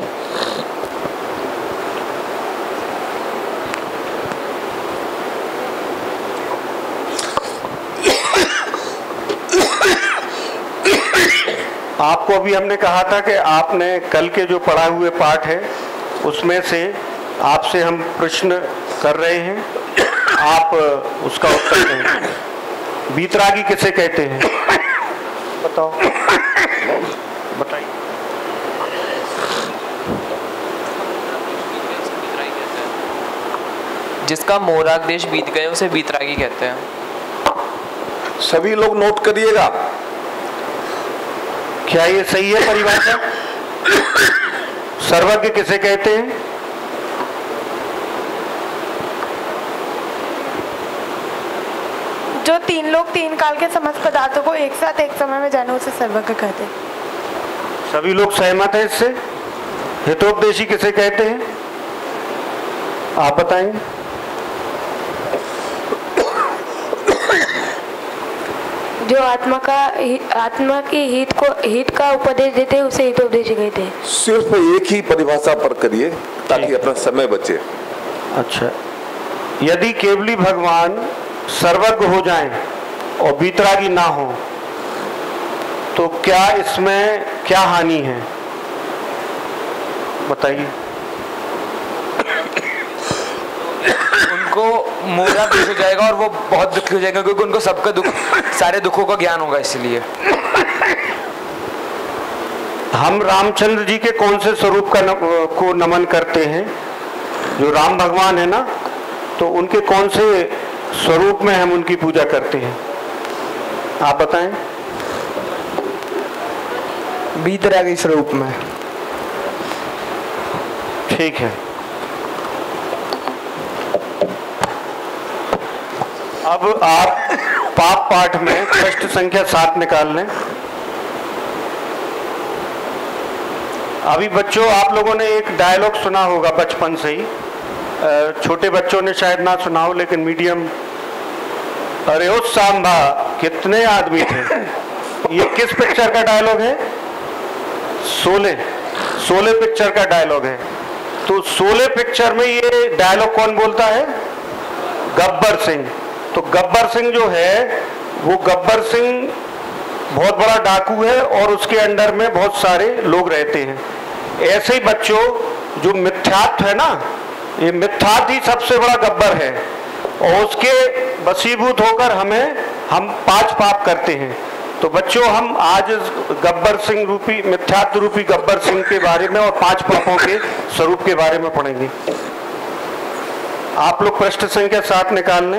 आपको अभी हमने कहा था कि आपने कल के जो पढ़ा हुए पाठ है उसमें से आपसे हम प्रश्न कर रहे हैं, आप उसका उत्तर दें। बीतरागी किसे कहते हैं? बताओ, बताइए। जिसका मोराग देश बीत गए उसे बीतरागी कहते हैं। सभी लोग नोट करिएगा। क्या ये सही है परिभाषा? सर्वज्ञ किसे कहते हैं? जो तीन लोग तीन काल के समस्त पदार्थों को एक साथ एक समय में जाने, उसे सर्वज्ञ कहते हैं। सभी लोग सहमत हैं इससे? हितोपदेशी किसे कहते हैं? आप बताएंगे। जो आत्मा का आत्मा की हित को हित का उपदेश देते हैं, उसे हितोपदेशी कहते हैं। सिर्फ एक ही परिभाषा पर करिए ताकि अपना समय बचे। अच्छा, यदि केवली भगवान सर्वज्ञ हो जाएं और बीतरागी ना हो, तो क्या इसमें क्या हानि है? बताइए। उनको मोरा देश हो जाएगा और वो बहुत दुखी हो जाएगा, क्योंकि उनको सबका दुख, सारे दुखों का ज्ञान होगा। इसलिए हम रामचंद्र जी के कौन से स्वरूप का न, को नमन करते हैं? जो राम भगवान है ना, तो उनके कौन से स्वरूप में हम उनकी पूजा करते हैं? आप बताएं। बीतरागी स्वरूप में। ठीक है। अब आप पाप पाठ में प्रश्न संख्या सात निकाल लें। अभी बच्चों, आप लोगों ने एक डायलॉग सुना होगा बचपन से ही, छोटे बच्चों ने शायद ना सुना हो, लेकिन मीडियम, अरे उस सांभा कितने आदमी थे। ये किस पिक्चर का डायलॉग है? शोले। शोले पिक्चर का डायलॉग है। तो शोले पिक्चर में ये डायलॉग कौन बोलता है? गब्बर सिंह। तो गब्बर सिंह जो है वो गब्बर सिंह बहुत बड़ा डाकू है और उसके अंडर में बहुत सारे लोग रहते हैं। ऐसे ही बच्चों, जो मिथ्यात्व है ना, ये मिथ्यात्व ही सबसे बड़ा गब्बर है और उसके वशीभूत होकर हमें हम पांच पाप करते हैं। तो बच्चों, हम आज गब्बर सिंह रूपी, मिथ्यात्व रूपी गब्बर सिंह के बारे में और पांच पापों के स्वरूप के बारे में पढ़ेंगे। आप लोग पृष्ठ संख्या सात निकाल लें।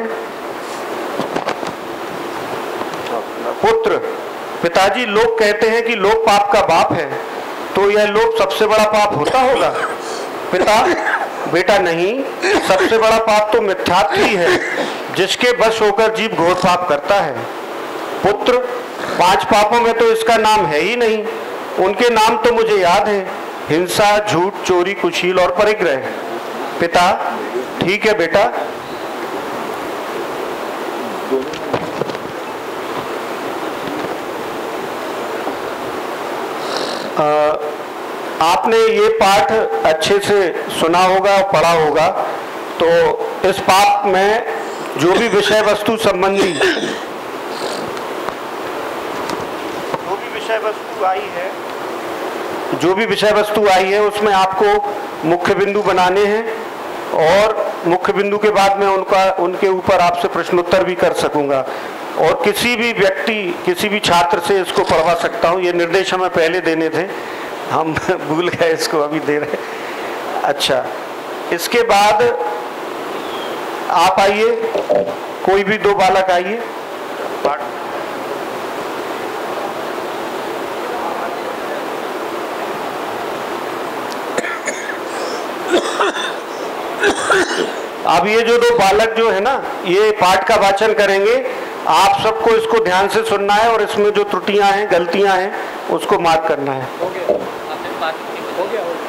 पुत्र, पिताजी लोग कहते हैं कि लोभ पाप का बाप है, तो यह लोभ सबसे बड़ा पाप होता होगा? पिता, बेटा नहीं, सबसे बड़ा पाप तो मिथ्यात्व ही है, जिसके वश होकर जीव घोर पाप करता है। पुत्र, पांच पापों में तो इसका नाम है ही नहीं। उनके नाम तो मुझे याद है, हिंसा, झूठ, चोरी, कुशील और परिग्रह। पिता, ठीक है बेटा। आ, आपने ये पाठ अच्छे से सुना होगा और पढ़ा होगा। तो इस पाठ में जो भी विषय वस्तु संबंधी जो भी विषय वस्तु आई है जो भी विषय वस्तु आई है उसमें आपको मुख्य बिंदु बनाने हैं और मुख्य बिंदु के बाद में उनका उनके ऊपर आपसे प्रश्नोत्तर भी कर सकूंगा और किसी भी व्यक्ति, किसी भी छात्र से इसको पढ़वा सकता हूँ। ये निर्देश हमें पहले देने थे, हम भूल गए, इसको अभी दे रहे। अच्छा, इसके बाद आप आइए, कोई भी दो बालक आइए। अब ये जो दो बालक जो है ना, ये पाठ का वाचन करेंगे। आप सबको इसको ध्यान से सुनना है और इसमें जो त्रुटियां हैं, गलतियां हैं, उसको मार्क करना है। हो गया, हो गया, हो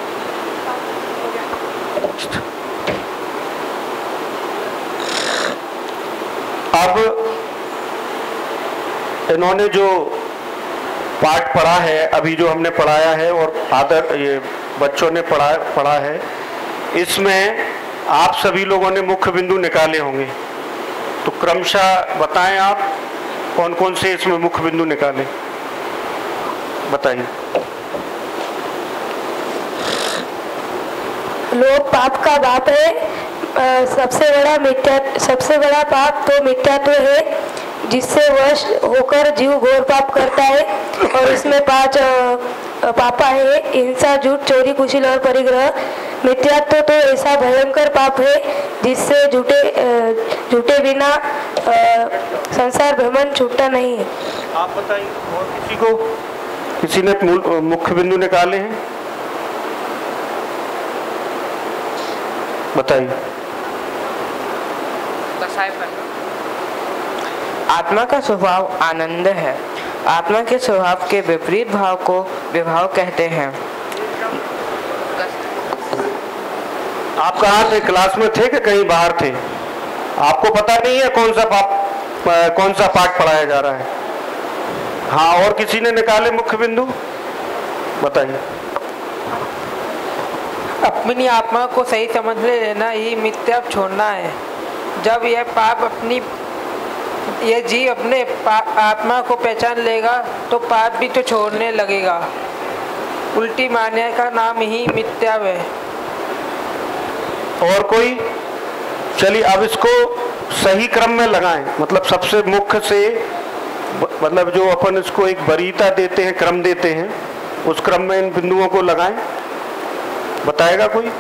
गया। अब इन्होंने जो पाठ पढ़ा है, अभी जो हमने पढ़ाया है और आदर ये बच्चों ने पढ़ा पढ़ा है, इसमें आप सभी लोगों ने मुख्य बिंदु निकाले होंगे। तो क्रमशः बताएं आप कौन कौन से इसमें मुख्य बिंदु निकाले, बताइए। लोभ पाप का बाप है। आ, सबसे बड़ा मिथ्या सबसे बड़ा पाप तो मिथ्यात्व है, जिससे वश होकर जीव घोर पाप करता है। और इसमें पांच पापा है: हिंसा, झूठ, चोरी, कुशील और परिग्रह। मिथ्यात्व तो ऐसा भयंकर पाप है जिससे झूठे झूठे बिना संसार भ्रमण छूटता नहीं है। आप बताइए, और किसी को, किसी ने मुख्य बिंदु निकाले हैं? बताइए। आत्मा का स्वभाव आनंद है। आत्मा के स्वभाव के विपरीत भाव को विभाव कहते हैं। आप कहाँ थे? क्लास में थे कि कहीं बाहर थे? आपको पता नहीं है कौन सा पाठ कौन सा पाठ पढ़ाया जा रहा है? हाँ, और किसी ने निकाले मुख्य बिंदु? बताइए। अपनी आत्मा को सही समझ लेना ही मिथ्या छोड़ना है। जब यह पाप अपनी ये जीव अपने आत्मा को पहचान लेगा तो पाप भी तो छोड़ने लगेगा। उल्टी मान्य का नाम ही मिथ्या है। और कोई? चलिए, अब इसको सही क्रम में लगाएं, मतलब सबसे मुख्य से, मतलब जो अपन इसको एक वरीयता देते हैं, क्रम देते हैं, उस क्रम में इन बिंदुओं को लगाएं। बताएगा कोई?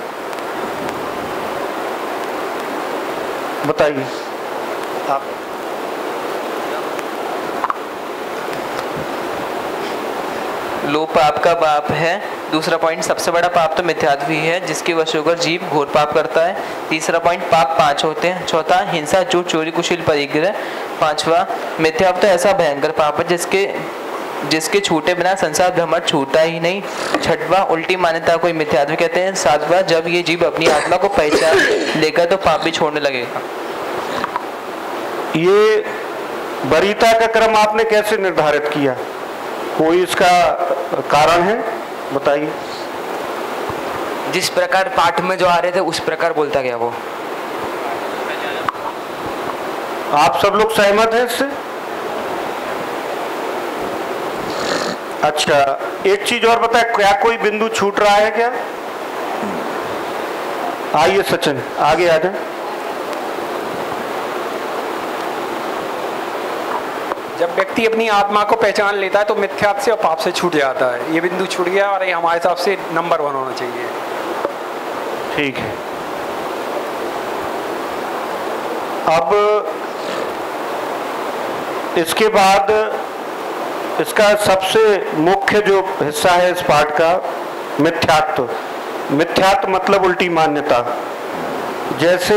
बताइए आप। लोभ पाप का बाप है। दूसरा पॉइंट, सबसे बड़ा पाप तो मिथ्यात्व ही है, जिसके वश होकर जीव घोर पाप करता है। तीसरा पॉइंट, पाप पांच होते हैं। चौथा, हिंसा, झूठ, चोरी, कुशील, परिग्रह। पांचवा, मिथ्यात्व तो ऐसा भयंकर पाप है जिसके जिसके छूटे बिना संसार भ्रमण छूटा ही नहीं। छठवां, उल्टी मान्यता को मिथ्यात्व कहते हैं। सातवां, जब ये जीव अपनी आत्मा को पहचान लेकर तो पाप भी छोड़ने लगेगा। ये वरीयता का क्रम आपने कैसे निर्धारित किया? कोई इसका कारण है, बताइए। जिस प्रकार पाठ में जो आ रहे थे उस प्रकार बोलता गया वो। आप सब लोग सहमत हैं इससे? अच्छा, एक चीज और बताए, क्या कोई बिंदु छूट रहा है क्या? आइए सचिन, आगे आ जाए। जब व्यक्ति अपनी आत्मा को पहचान लेता है तो मिथ्यात्व से और पाप से छूट जाता है। ये बिंदु छूट गया और ये हमारे हिसाब से नंबर वन होना चाहिए। ठीक है। अब इसके बाद इसका सबसे मुख्य जो हिस्सा है इस पाठ का, मिथ्यात्व। मिथ्यात्व मतलब उल्टी मान्यता। जैसे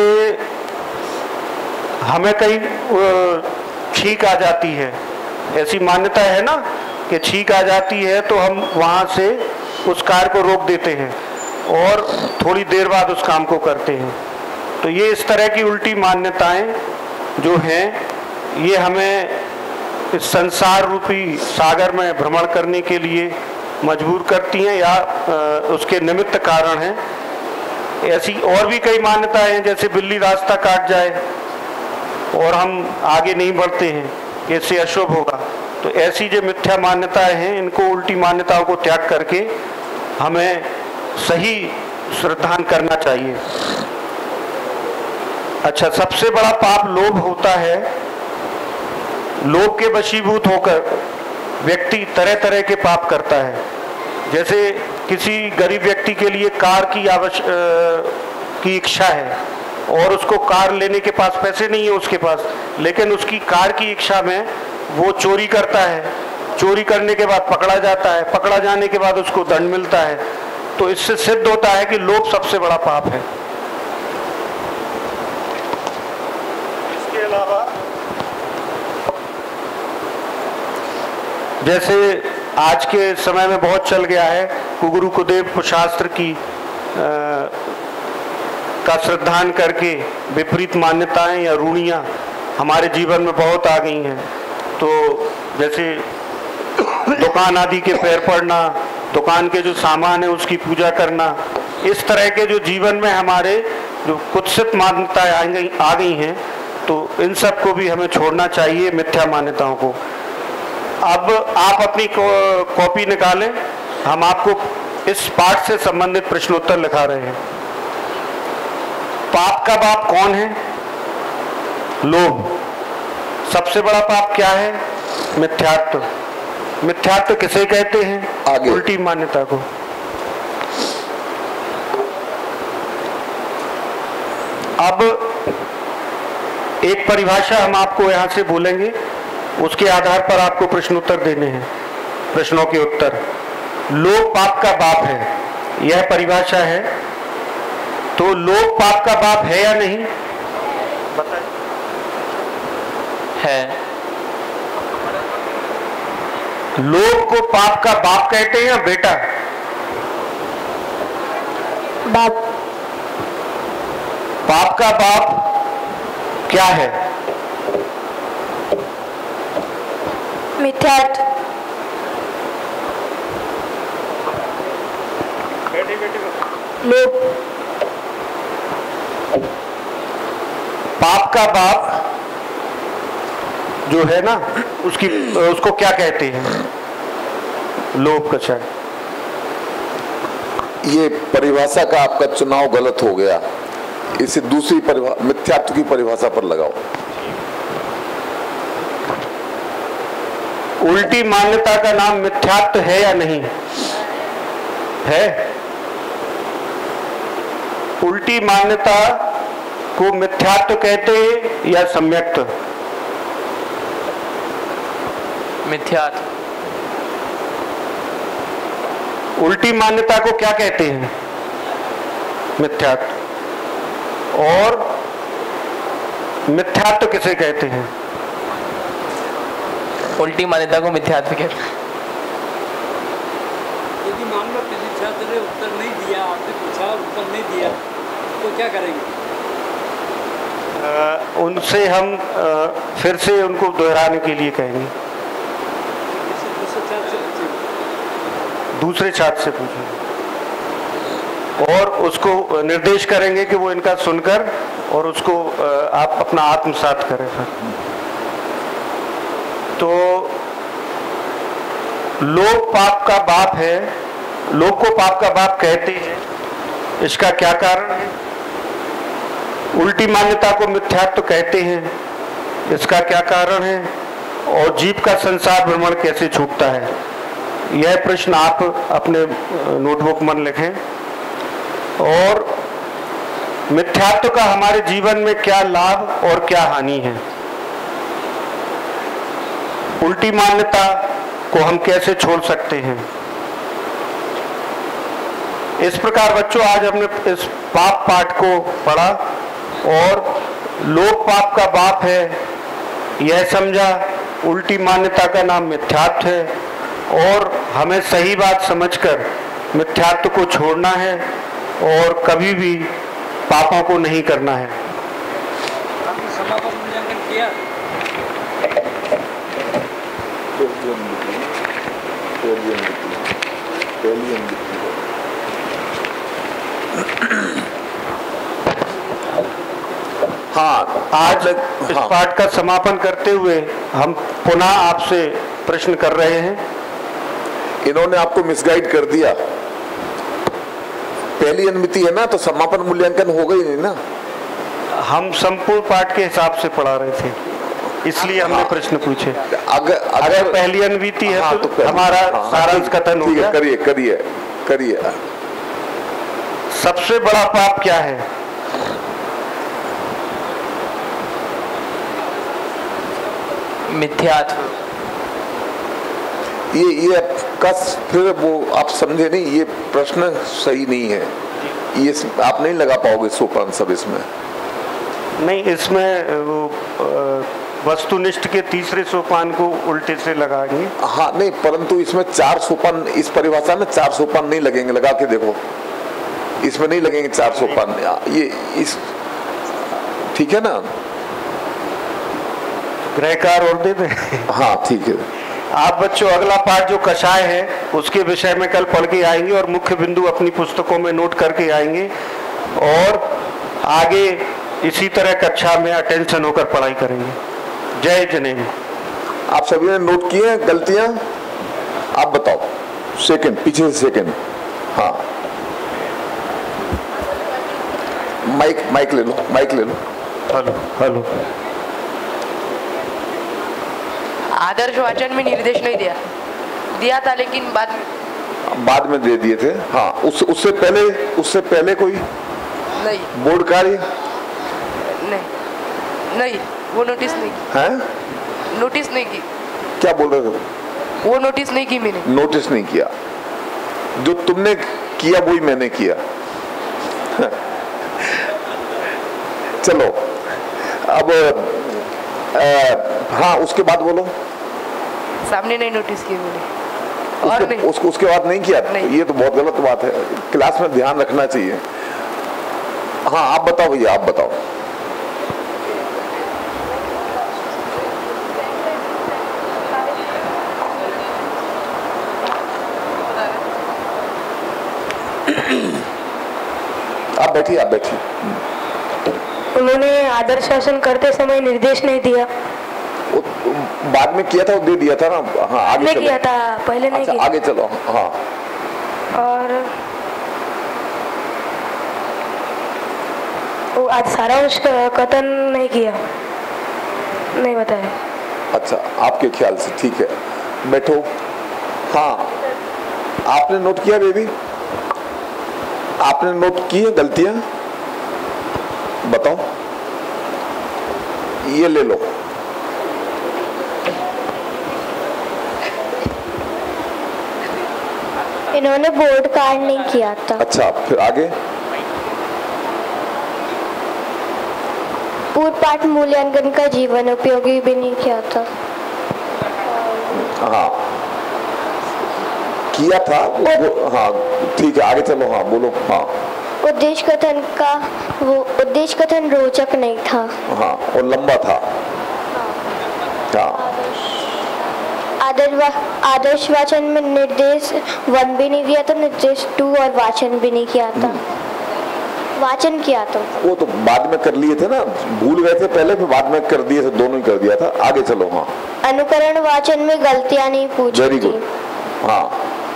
हमें कहीं छींक आ जाती है, ऐसी मान्यता है ना कि छींक आ जाती है तो हम वहाँ से उस कार्य को रोक देते हैं और थोड़ी देर बाद उस काम को करते हैं। तो ये इस तरह की उल्टी मान्यताएं जो हैं, ये हमें इस संसार रूपी सागर में भ्रमण करने के लिए मजबूर करती हैं या उसके निमित्त कारण हैं। ऐसी और भी कई मान्यताएं हैं, जैसे बिल्ली रास्ता काट जाए और हम आगे नहीं बढ़ते हैं कि इससे अशुभ होगा। तो ऐसी जो मिथ्या मान्यताएं हैं, इनको उल्टी मान्यताओं को त्याग करके हमें सही श्रद्धान करना चाहिए। अच्छा, सबसे बड़ा पाप लोभ होता है। लोभ के वशीभूत होकर व्यक्ति तरह तरह के पाप करता है। जैसे किसी गरीब व्यक्ति के लिए कार की आवश्यक की इच्छा है और उसको कार लेने के पास पैसे नहीं है उसके पास, लेकिन उसकी कार की इच्छा में वो चोरी करता है। चोरी करने के बाद पकड़ा जाता है, पकड़ा जाने के बाद उसको दंड मिलता है। तो इससे सिद्ध होता है कि लोभ सबसे बड़ा पाप है। इसके अलावा जैसे आज के समय में बहुत चल गया है, कुगुरु कुदेव शास्त्र की आ, का श्रद्धान करके विपरीत मान्यताएं या रूढ़ियाँ हमारे जीवन में बहुत आ गई हैं। तो जैसे दुकान आदि के पैर पड़ना, दुकान के जो सामान है उसकी पूजा करना, इस तरह के जो जीवन में हमारे जो कुत्सित मान्यताएं आ गई आ गई हैं, तो इन सब को भी हमें छोड़ना चाहिए, मिथ्या मान्यताओं को। अब आप अपनी कॉपी निकालें, हम आपको इस पाठ से संबंधित प्रश्नोत्तर लिखा रहे हैं। पाप का बाप कौन है? लोभ। सबसे बड़ा पाप क्या है? मिथ्यात्व। मिथ्यात्व किसे कहते हैं? आगे। उल्टी मान्यता को। अब एक परिभाषा हम आपको यहां से बोलेंगे, उसके आधार पर आपको प्रश्नोत्तर देने हैं। प्रश्नों के उत्तर। लोभ पाप का बाप है, यह परिभाषा है। तो लोभ पाप का बाप है या नहीं? बताइए। है। लोभ को पाप का बाप कहते हैं या बेटा? बाप। पाप का बाप क्या है? मिथ्यात्व। लोभ। पाप का बाप जो है ना, उसकी उसको क्या कहते हैं? लोभ का। शायद ये परिभाषा का आपका चुनाव गलत हो गया, इसे दूसरी परिभाषा, मिथ्यात्व की परिभाषा पर लगाओ। उल्टी मान्यता का नाम मिथ्यात्व है या नहीं है? उल्टी मान्यता को मिथ्यात्व कहते हैं या सम्यक्त्व? मिथ्यात्व। उल्टी मान्यता को क्या कहते हैं? मिथ्यात्व। और मिथ्यात्व किसे कहते हैं? उल्टी मान्यता को मिथ्यात्व कहते हैं। छात्र ने उत्तर नहीं दिया, आपने पूछा और उत्तर नहीं दिया, तो क्या करेंगे? आ, उनसे हम आ, फिर से उनको दोहराने के लिए कहेंगे। दूसरे छात्र से पूछेंगे। दूसरे छात्र से पूछेंगे और उसको निर्देश करेंगे कि वो इनका सुनकर और उसको आप अपना आत्मसात करें। सर, तो लोग पाप का बाप है, लोग को पाप का बाप कहते हैं, इसका क्या कारण है? उल्टी मान्यता को मिथ्यात्व कहते हैं, इसका क्या कारण है? और जीव का संसार भ्रमण कैसे छूटता है? यह प्रश्न आप अपने नोटबुक में लिखें। और मिथ्यात्व का हमारे जीवन में क्या लाभ और क्या हानि है? उल्टी मान्यता को हम कैसे छोड़ सकते हैं? इस प्रकार बच्चों आज हमने इस पाप पाठ को पढ़ा और लोग पाप का बाप है यह समझा, उल्टी मान्यता का नाम मिथ्यात्व है और हमें सही बात समझकर मिथ्यात्व को छोड़ना है और कभी भी पापों को नहीं करना है। आपने समापन मूल्यांकन किया? हाँ, आज इस पाठ का समापन करते हुए हम पुनः आपसे प्रश्न कर रहे हैं। इन्होंने आपको मिसगाइड कर दिया। पहली अनुमति है ना, तो समापन मूल्यांकन होगा ही नहीं ना। हम संपूर्ण पाठ के हिसाब से पढ़ा रहे थे, इसलिए हमने प्रश्न पूछे। अगर अगर पहली अनुमति है हाँ, तो, तो हमारा हाँ, सारांश कथन हो गया। करिए करिए करिए। सबसे बड़ा पाप क्या है? मिथ्यात्व। ये ये कस फिर वो आप समझे नहीं, ये प्रश्न सही नहीं है, ये आप नहीं लगा पाओगे सोपान सब इसमें। नहीं, इसमें वो वस्तुनिष्ठ के तीसरे सोपान को उल्टे से लगाएंगे। हाँ नहीं, परंतु इसमें चार सोपान, इस परिभाषा में चार सोपान नहीं लगेंगे। लगा के देखो, इसमें नहीं लगेंगे चार सोपान। ये इस ठीक है ना, गृहकार और दे दे। हाँ ठीक है। आप बच्चों अगला पाठ जो कषाय है उसके विषय में कल पढ़ के आएंगे और मुख्य बिंदु अपनी पुस्तकों में नोट करके आएंगे और आगे इसी तरह कक्षा में अटेंशन होकर पढ़ाई करेंगे। जय जनेम। आप सभी ने नोट किए हैं गलतियां? आप बताओ, सेकंड पीछे से सेकंड। हाँ, माइक माइक ले लो, माइक ले लो। Hello hello. आदर्श वाचन में निर्देश नहीं दिया दिया था, लेकिन बाद में बाद में दे दिए थे। हाँ, उस उससे पहले उससे पहले कोई नहीं बोर्ड कार्य नहीं नहीं वो नोटिस नहीं की। हैं? नोटिस नहीं की। क्या बोल रहे थे? वो नोटिस नहीं की मैंने। नोटिस नहीं किया, जो तुमने किया वही मैंने किया। चलो अब आ, हाँ उसके बाद बोलो। सामने नहीं नोटिस की मैंने। और उसके, उसको उसके बाद नहीं किया नहीं। ये तो बहुत गलत बात है, क्लास में ध्यान रखना चाहिए। हाँ आप बताओ भैया, आप बताओ। आप बैठिए, आप बैठिए। उन्होंने आदर्श शासन करते समय निर्देश नहीं दिया। बाद में किया था, वो दे दिया था ना। हाँ आगे नहीं चलो। किया था, पहले नहीं अच्छा, किया। आगे चलो। हाँ, और वो आज सारांश कथन नहीं किया, नहीं बताया। अच्छा, आपके ख्याल से ठीक है, बैठो। हाँ, आपने नोट किया बेबी? आपने नोट की है गलतियां? बताओ, ये ले लो। इन्होंने बोर्ड कार्ड नहीं किया था। अच्छा, फिर आगे। पूर्व पाठ मूल्यांकन का जीवन उपयोगी भी नहीं किया था। हाँ किया था वो, वो, हाँ ठीक है, आगे चलो। हाँ बोलो। हाँ उद्देश्य कथन का वो उद्देश्य कथन रोचक नहीं था। हाँ और लंबा था। हाँ आदर्श आदर्श वाचन में निर्देश वन भी नहीं दिया था, निर्देश टू और वाचन भी नहीं किया था। वाचन किया था वो तो बाद में कर लिए थे ना, भूल गए थे पहले, फिर बाद में कर दिए थे, दोनों ही कर दिया था। आगे चलो। हाँ अनुकरण वाचन में गलतियां नहीं पूछी वेरी थी। गुड। हाँ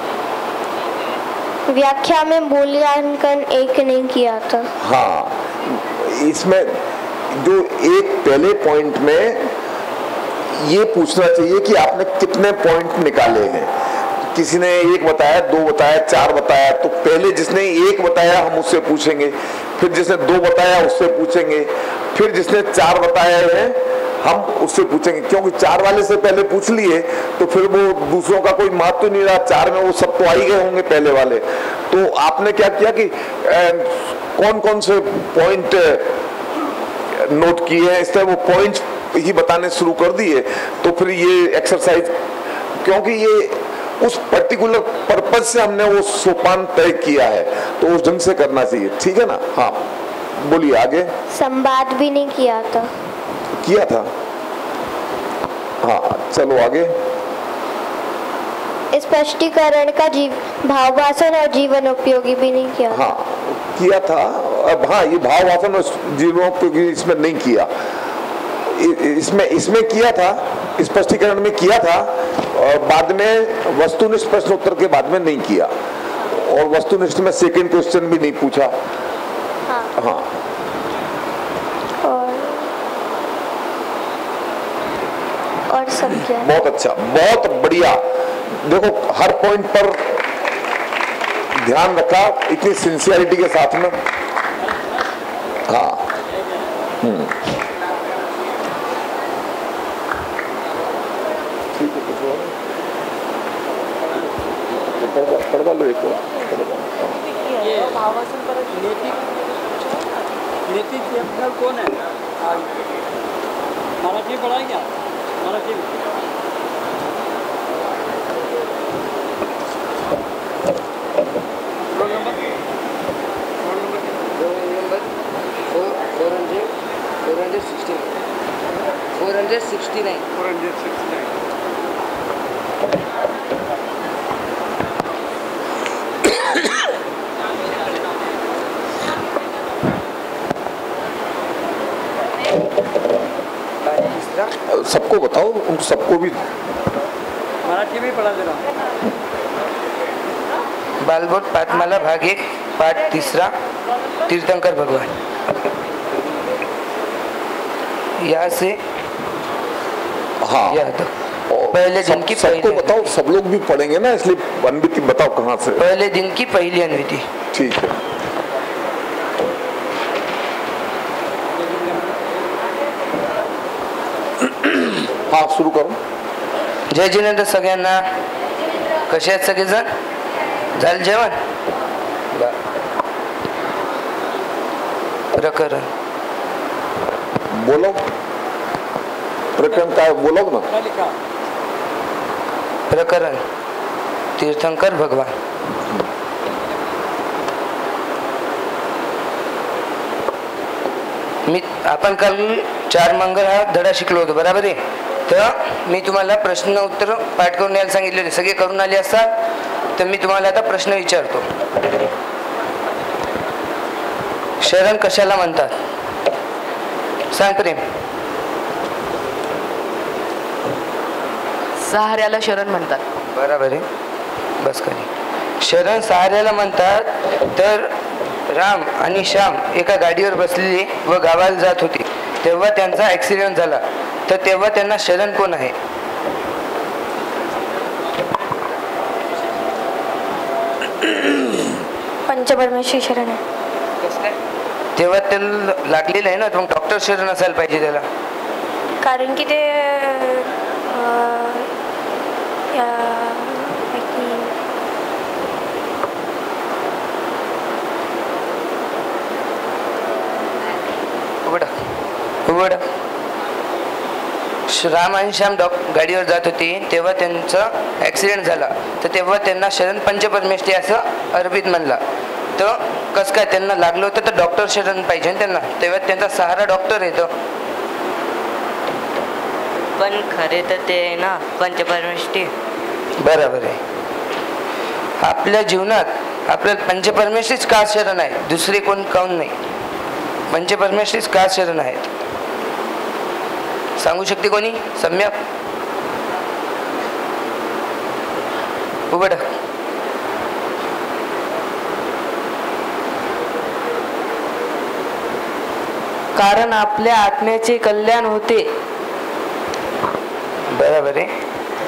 व्याख्या में मूल्यांकन एक नहीं किया था। हाँ इसमें जो एक पहले पॉइंट में ये पूछना चाहिए कि आपने कितने पॉइंट निकाले हैं। किसी ने एक बताया, दो बताया, चार बताया, तो पहले जिसने एक बताया हम उससे पूछेंगे, फिर जिसने दो बताया उससे पूछेंगे, फिर जिसने चार बताया है हम उससे पूछेंगे, क्योंकि चार वाले से पहले पूछ लिए तो फिर वो दूसरों का कोई महत्व तो नहीं रहा। चार में वो सब तो आ ही गए होंगे पहले वाले। तो आपने क्या किया कि ए, कौन कौन से पॉइंट नोट किए हैं, इस तरह वो पॉइंट ही बताने शुरू कर दिए। तो फिर ये एक्सरसाइज, क्योंकि ये उस पर्टिकुलर पर्पज से हमने वो सोपान तय किया है, तो उस ढंग से करना चाहिए। ठीक है ना। हाँ बोलिए आगे। संवाद भी नहीं किया था। किया था। हाँ चलो आगे। स्पष्टीकरण का जीव भाववासन और जीवन उपयोगी भी नहीं किया। हाँ किया था। अब हाँ ये भाववासन और जीवन उपयोगी इसमें नहीं किया, इसमें इसमें किया था, स्पष्टीकरण में किया था, और बाद में वस्तुनिष्ठ प्रश्न उत्तर के बाद में नहीं किया, और वस्तुनिष्ठ में सेकंड क्वेश्चन भी नहीं पूछा। हाँ, हाँ। और और सब क्या? बहुत अच्छा, बहुत बढ़िया। देखो हर पॉइंट पर ध्यान रखा, इतनी सिंसियरिटी के साथ में। हाँ हम्म पढ़वा लो एक ये भावासन पर नैतिक नैतिक एम्पल कौन है? मराठी पढ़ाएंगे आप? मराठी में roll number roll number four hundred four hundred sixty four hundred sixty nine four hundred sixty nine सबको बताओ, उन सबको भी मराठी में पढ़ा दे रहा हूँ। बालबोध पाठमाला भाग एक पाठ तीसरा तीर्थंकर भगवान। यहाँ से हाँ यहाँ तक पहले दिन की सबको बताओ, सब लोग भी पढ़ेंगे ना, इसलिए अनविति बताओ कहाँ से। पहले दिन की पहली अनविति। ठीक है। हाँ सुरू करो। जय जिनेंद्र सगळ्यांना। कसे आहेत सगळेजण? झालं जेवण? प्रकरण बोलो, प्रकरण काय बोलो ना। प्रकरण तीर्थंकर भगवान। मी आपण काल चार मंगल हा धडा शिकलो होतो, बरोबर आहे? तर मी तुम्हाला प्रश्न उत्तर पाठ करून यायला सांगितले होते, सगळे करून आले असतात तर मी तुम्हाला आता प्रश्न विचारतो। शरण कशाला म्हणतात? सांग प्रेम। सहाऱ्याला शरण म्हणतात। बरोबर आहे, बस खाली। शरण सहाऱ्याला म्हणतात तर राम आणि श्याम एका गाडीवर बसलेले व गावाला जात होते, तेव्हा त्यांचा ऍक्सिडेंट झाला, तर तेव्हा त्यांना शरण कोण आहे? पंचपरमेश्वर शरण आहे। तेव्हा त्याला लागलेलं आहे ना, मग डॉक्टर शरण असायला पाहिजे त्याला, कारण की ते उघडा उघडा राम आणि श्याम डॉ गाडीवर जात होते तेव्हा त्यांचा ॲक्सिडेंट झाला, तर तेव्हा त्यांना शरण पंचपरमेष्ठी असं अरबीत म्हणला. तर कसं काय त्यांना लागलं होतं तर डॉक्टर शरण पाहिजे ना त्यांना, तेव्हा त्यांचा सहारा डॉक्टर येतो. पण खरे तर ते ना पंचपरमेष्ठी. बरोबर आहे. आपल्या जीवनात आपल्याला पंचपरमेष्ठीच का शरण आहे, दुसरे कोण काऊन नाही. पंचपरमेष्ठीच का शरण आहेत सांगू शकते कोणी? सम्यक उघड. कारण आपल्या आत्म्याचे कल्याण होते. बरोबर आहे.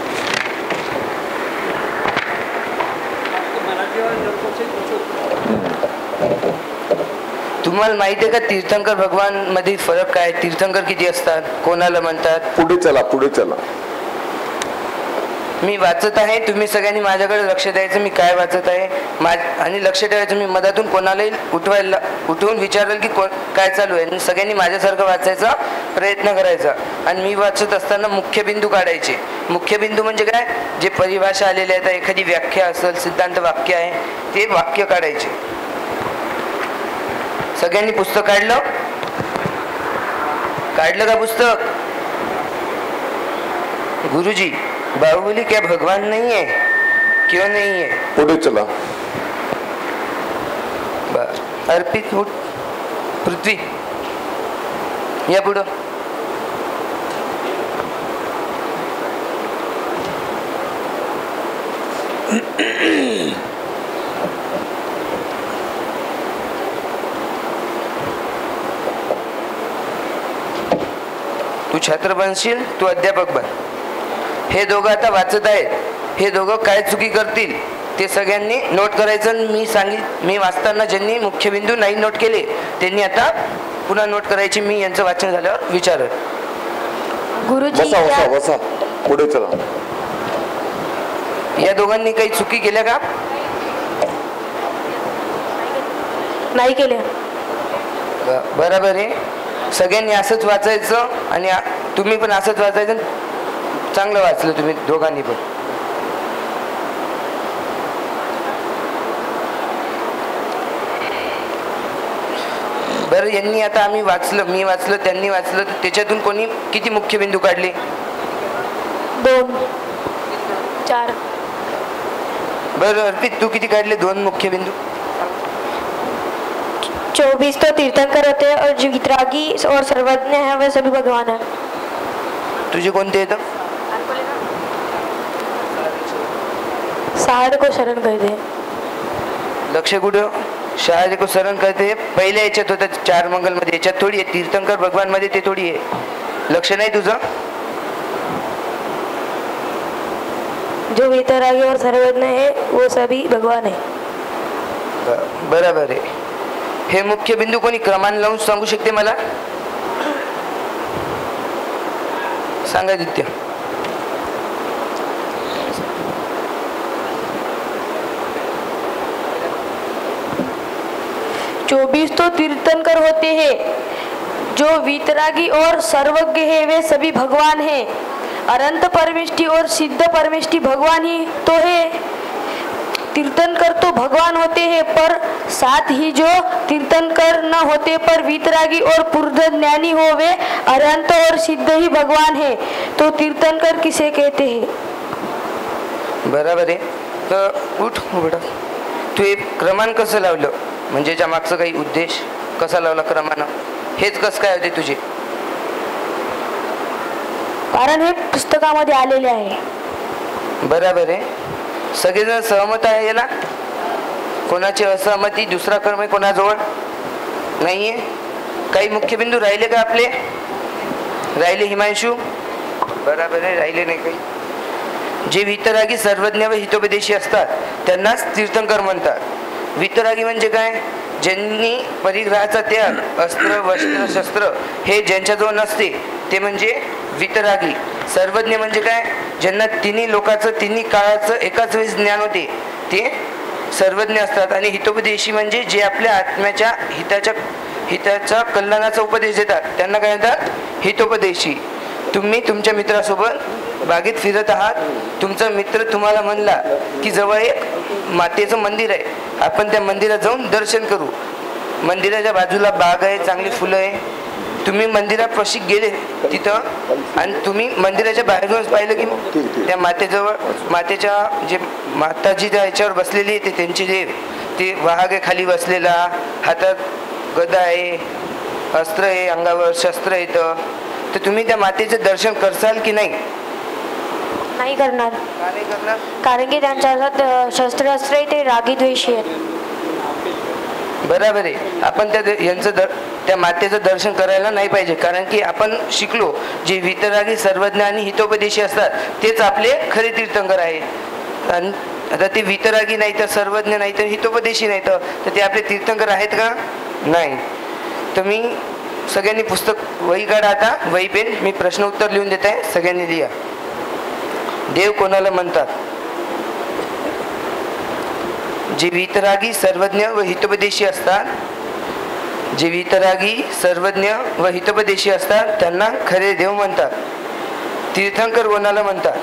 तुम्हाला माहिती आहे का तीर्थंकर भगवान मध्ये फरक काय? तीर्थंकर किती असतात, कोणाला म्हणतात? पुढे चला पुढे चला. मी वाचत आहे, तुम्ही सगळ्यांनी माझ्याकडे लक्ष द्यायचं मी काय वाचत आहे माझ आणि लक्ष ठेवायचं. मी मधातून कोणालाही उठवायला उठवून विचारेल की कोण काय चालू आहे, आणि सगळ्यांनी माझ्यासारखं वाचायचा प्रयत्न करायचा. आणि मी वाचत असताना मुख्य बिंदू काढायचे. मुख्य बिंदू म्हणजे काय? जे परिभाषा आलेले आहेत, एखादी व्याख्या असेल, सिद्धांत वाक्य आहे, ते वाक्य काढायचे. सगळ्यांनी पुस्तक काढलं? काढलं का पुस्तक? गुरुजी बाहुबली क्या भगवान नहीं है? क्यों नहीं है? पुढे चला. अर्पित उठ. पृथ्वी या पुढं. तू छात्र बनशील, तू अध्यापक बन. हे दोघं आता वाचत आहेत, हे दोघं काय चुकी करतील ते सगळ्यांनी नोट करायचं. मी सांगित मी वाचताना ज्यांनी मुख्य बिंदू नाही नोट केले त्यांनी आता पुन्हा नोट करायची. मी यांचं वाचन झाल्यावर विचारत. गुरुजी बसा बसा बसा. पुढे चला. या दोघांनी काही चुकी केल्या का? नाही केल्या. बरोबर आहे. सगळ्यांनी असंच वाचायचं आणि तुम्ही पण असंच वाचायचं. चांगलं वाचलं तुम्ही दोघांनी पण. बरं, यांनी आता आम्ही वाचलं, मी वाचलं, त्यांनी वाचलं, त्याच्यातून कोणी किती मुख्य बिंदू काढले? दोन चार. बरं अर्पित, तू किती काढले? दोन मुख्य बिंदू. चौबीस तो तीर्थंकर होते और जो वितरागी और सर्वज्ञ है वह सभी भगवान है. तुझे कोणते येतं? सहारे को शरण कहते हैं. लक्ष कुठं? शहारे को शरण करते. पहिल्या याच्यात होतं चार मंगल मध्ये, याच्यात थोडी आहे. तीर्थंकर भगवान मध्ये ते थोडी आहे. लक्ष नाही तुझं? जो वितरागी और सर्वज्ञ है वो सभी भगवान है. बरोबर आहे. हे मुख्य बिंदू कोणी क्रमाने लावून सांगू शकते मला? सांगा दित्य. चौबीस तो तीर्थंकर होते हैं, जो वितरागी और सर्वज्ञ है वे सभी भगवान हैं. अनंत परमेष्टि और सिद्ध परमेष्टि भगवान ही तो है. तीर्थंकर तो भगवान होते हैं, पर साथ ही जो तीर्थंकर न होते पर वितरागी और पूर्ण ज्ञानी हो वे अनंत और सिद्ध ही भगवान है. तो तीर्थंकर किसे कहते हैं? बरोबर आहे. तर उठ उघडा. तू एक क्रमांक कसं लावलं, म्हणजे याच्या मागचा काही उद्देश कसा लावला क्रमानं, हेच कसं काय होते तुझे? कारण हे पुस्तकामध्ये आलेले आहे. बरोबर आहे. सगळेजण सहमत आहे याला? कोणाची असहमती? दुसरा क्रम आहे कोणाजवळ? नाहीये. काही मुख्य बिंदू राहिले का आपले? राहिले हिमांशू? बरोबर आहे, राहिले नाही काही. जे वितरागी सर्वज्ञ व हितोपदेशी असतात त्यांनाच तीर्थंकर म्हणतात. वितरागी म्हणजे काय? ज्यांनी परिग्रहाचा त्याग, अस्त्र वस्त्र शस्त्र हे ज्यांच्याजवळ नसते ते म्हणजे वितरागी. सर्वज्ञ म्हणजे काय? ज्यांना तिन्ही लोकांचं तिन्ही काळाचं एकाच वेळेस ज्ञान होते ते सर्वज्ञ असतात. आणि हितोपदेशी म्हणजे जे आपल्या आत्म्याच्या हिताच्या हिताच्या कल्याणाचा उपदेश देतात त्यांना काय म्हणतात? हितोपदेशी. तुम्ही तुमच्या मित्रासोबत बागेत फिरत आहात. तुमचा मित्र तुम्हाला म्हणला की जवळ एक मातेचं मंदिर आहे, आपण त्या मंदिरात जाऊन दर्शन करू. मंदिराच्या बाजूला बाग आहे, चांगली फुलं आहे. तुम्ही मंदिरापाशी गेले तिथं आणि तुम्ही मंदिराच्या बाहेरून पाहिलं की त्या मातेजवळ मातेच्या जे माताजी त्या याच्यावर बसलेली आहे ते त्यांची जे ते वाहक आहे खाली बसलेला, हातात गदा आहे, अस्त्र आहे, अंगावर शस्त्र येतं, तर तुम्ही त्या मातेचं दर्शन करसाल की नाही? नाही करणार. कारण की त्यांच्या हातात शस्त्र अस्त्र ते रागी द्वेषी आहेत. बरोबर आहे. आपण त्या यांचं दर त्या मातेचं दर्शन करायला नाही पाहिजे, कारण की आपण शिकलो जे वितरागी सर्वज्ञ आणि हितोपदेशी असतात तेच आपले खरे तीर्थंकर आहेत. आणि आता ते वितरागी नाही तर सर्वज्ञ नाही तर हितोपदेशी नाही तर ते आपले तीर्थंकर आहेत का? नाही. तर मी सगळ्यांनी पुस्तक वही काढा, आता वही पेन, मी प्रश्न उत्तर लिहून देत आहे, सगळ्यांनी लिहा. देव कोणाला म्हणतात? जे वितरागी सर्वज्ञ व हितोपदेशी असतात, जे वितरागी सर्वज्ञ व हितोपदेशी असतात त्यांना खरे देव म्हणतात. तीर्थंकर कोणाला म्हणतात?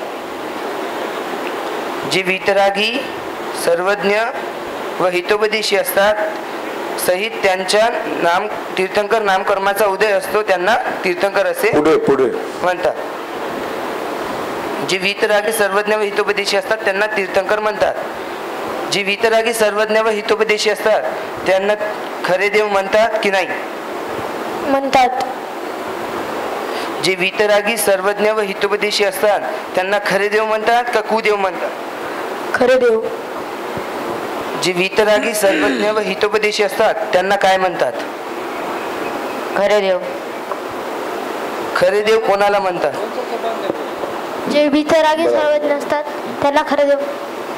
जे वितरागी सर्वज्ञ व हितोपदेशी असतात सहित त्यांच्या नाम तीर्थंकर नामकर्माचा उदय असतो त्यांना तीर्थंकर असे पुढे पुढे म्हणतात. जे वितरागी सर्वज्ञ व हितोपदेशी असतात त्यांना तीर्थंकर म्हणतात. जे वितरागी सर्वज्ञ व हितोपदेशी असतात त्यांना खरे देव म्हणतात की नाही? म्हणतात. जे वितरागी सर्वज्ञ व हितोपदेशी असतात त्यांना खरे देव म्हणतात का कुदेव म्हणतात? खरे देव. जे वितरागी सर्वज्ञ व हितोपदेशी असतात त्यांना काय म्हणतात? खरे देव. खरे देव कोणाला म्हणतात? जे वितरागी सर्वज्ञ असतात त्यांना खरे देव.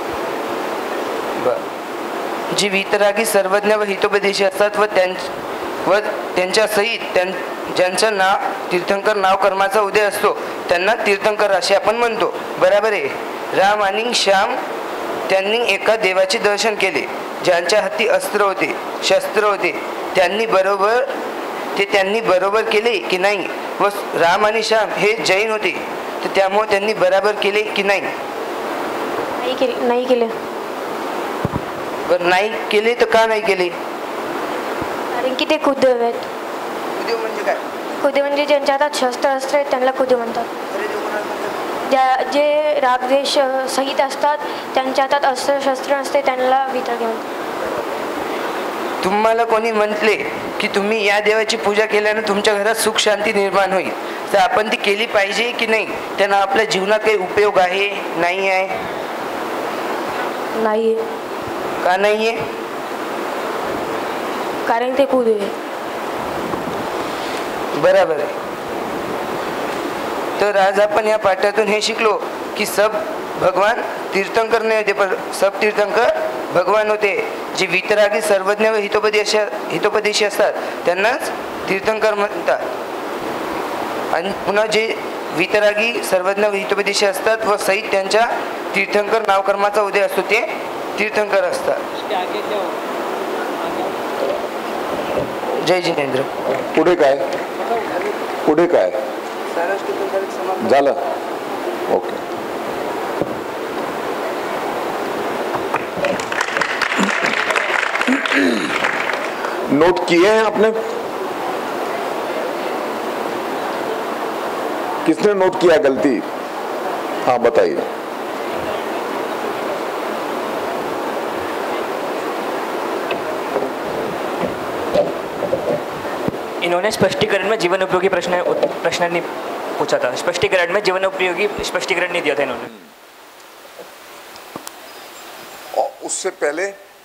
जे वितरागी सर्वज्ञ व हितोपदेशी असतात व व त्यांच्या सहित ज्यांचं नाव तीर्थंकर नाव कर्माचा उदय असतो त्यांना तीर्थंकर असे आपण म्हणतो. बरोबर आहे. राम आणि श्याम त्यांनी एका देवाचे दर्शन केले ज्यांच्या हाती अस्त्र होते, शस्त्र होते. त्यांनी बरोबर ते त्यांनी बरोबर केले की नाही? व राम आणि श्याम हे जैन होते तर त्यामुळे त्यांनी बरोबर केले की नाही? नाही केले. बरं, नाही केले तर का नाही केले? कारण की ते कुदेव आहेत. कुदेव म्हणजे काय? कुदेव म्हणजे ज्यांच्या हातात शस्त्र अस्त्र आहेत त्यांना कुदेव म्हणतात. ज्या जे रागद्वेष सहित असतात त्यांच्या हातात अस्त्र शस्त्र असते त्यांना वितरागी म्हणतात. तुम्हाला कोणी म्हटले की तुम्ही या देवाची पूजा केल्याने तुमच्या घरात सुख शांती निर्माण होईल तर आपण ती केली पाहिजे की नाही? त्यांना आपल्या जीवनात काही उपयोग आहे नाही आहे? नाही. का नाहीये? कारण ते कुदेव आहे. बरोबर आहे. तर आज आपण या पाठातून हे शिकलो की सब भगवान तीर्थंकर नाही होते पण सब तीर्थंकर भगवान होते. जे वितरागी सर्वज्ञ व हितोपदेशी हितोपदेशी असतात त्यांनाच तीर्थंकर म्हणतात. आणि पुन्हा जे वितरागी सर्वज्ञ व हितोपदेशी असतात व सहित त्यांच्या तीर्थंकर नावकर्माचा उदय असतो ते तीर्थंकर असतात. जय जिनेंद्र. पुढे काय? पुढे काय झालं? ओके. नोट किए हैं आपने? किसने नोट किया गलती? हाँ बताइए. इन्होंने स्पष्टीकरण में जीवन उपयोगी प्रश्न प्रश्न नहीं पूछा था. स्पष्टीकरण में जीवन उपयोगी स्पष्टीकरण नहीं दिया था इन्होंने. और उससे पहले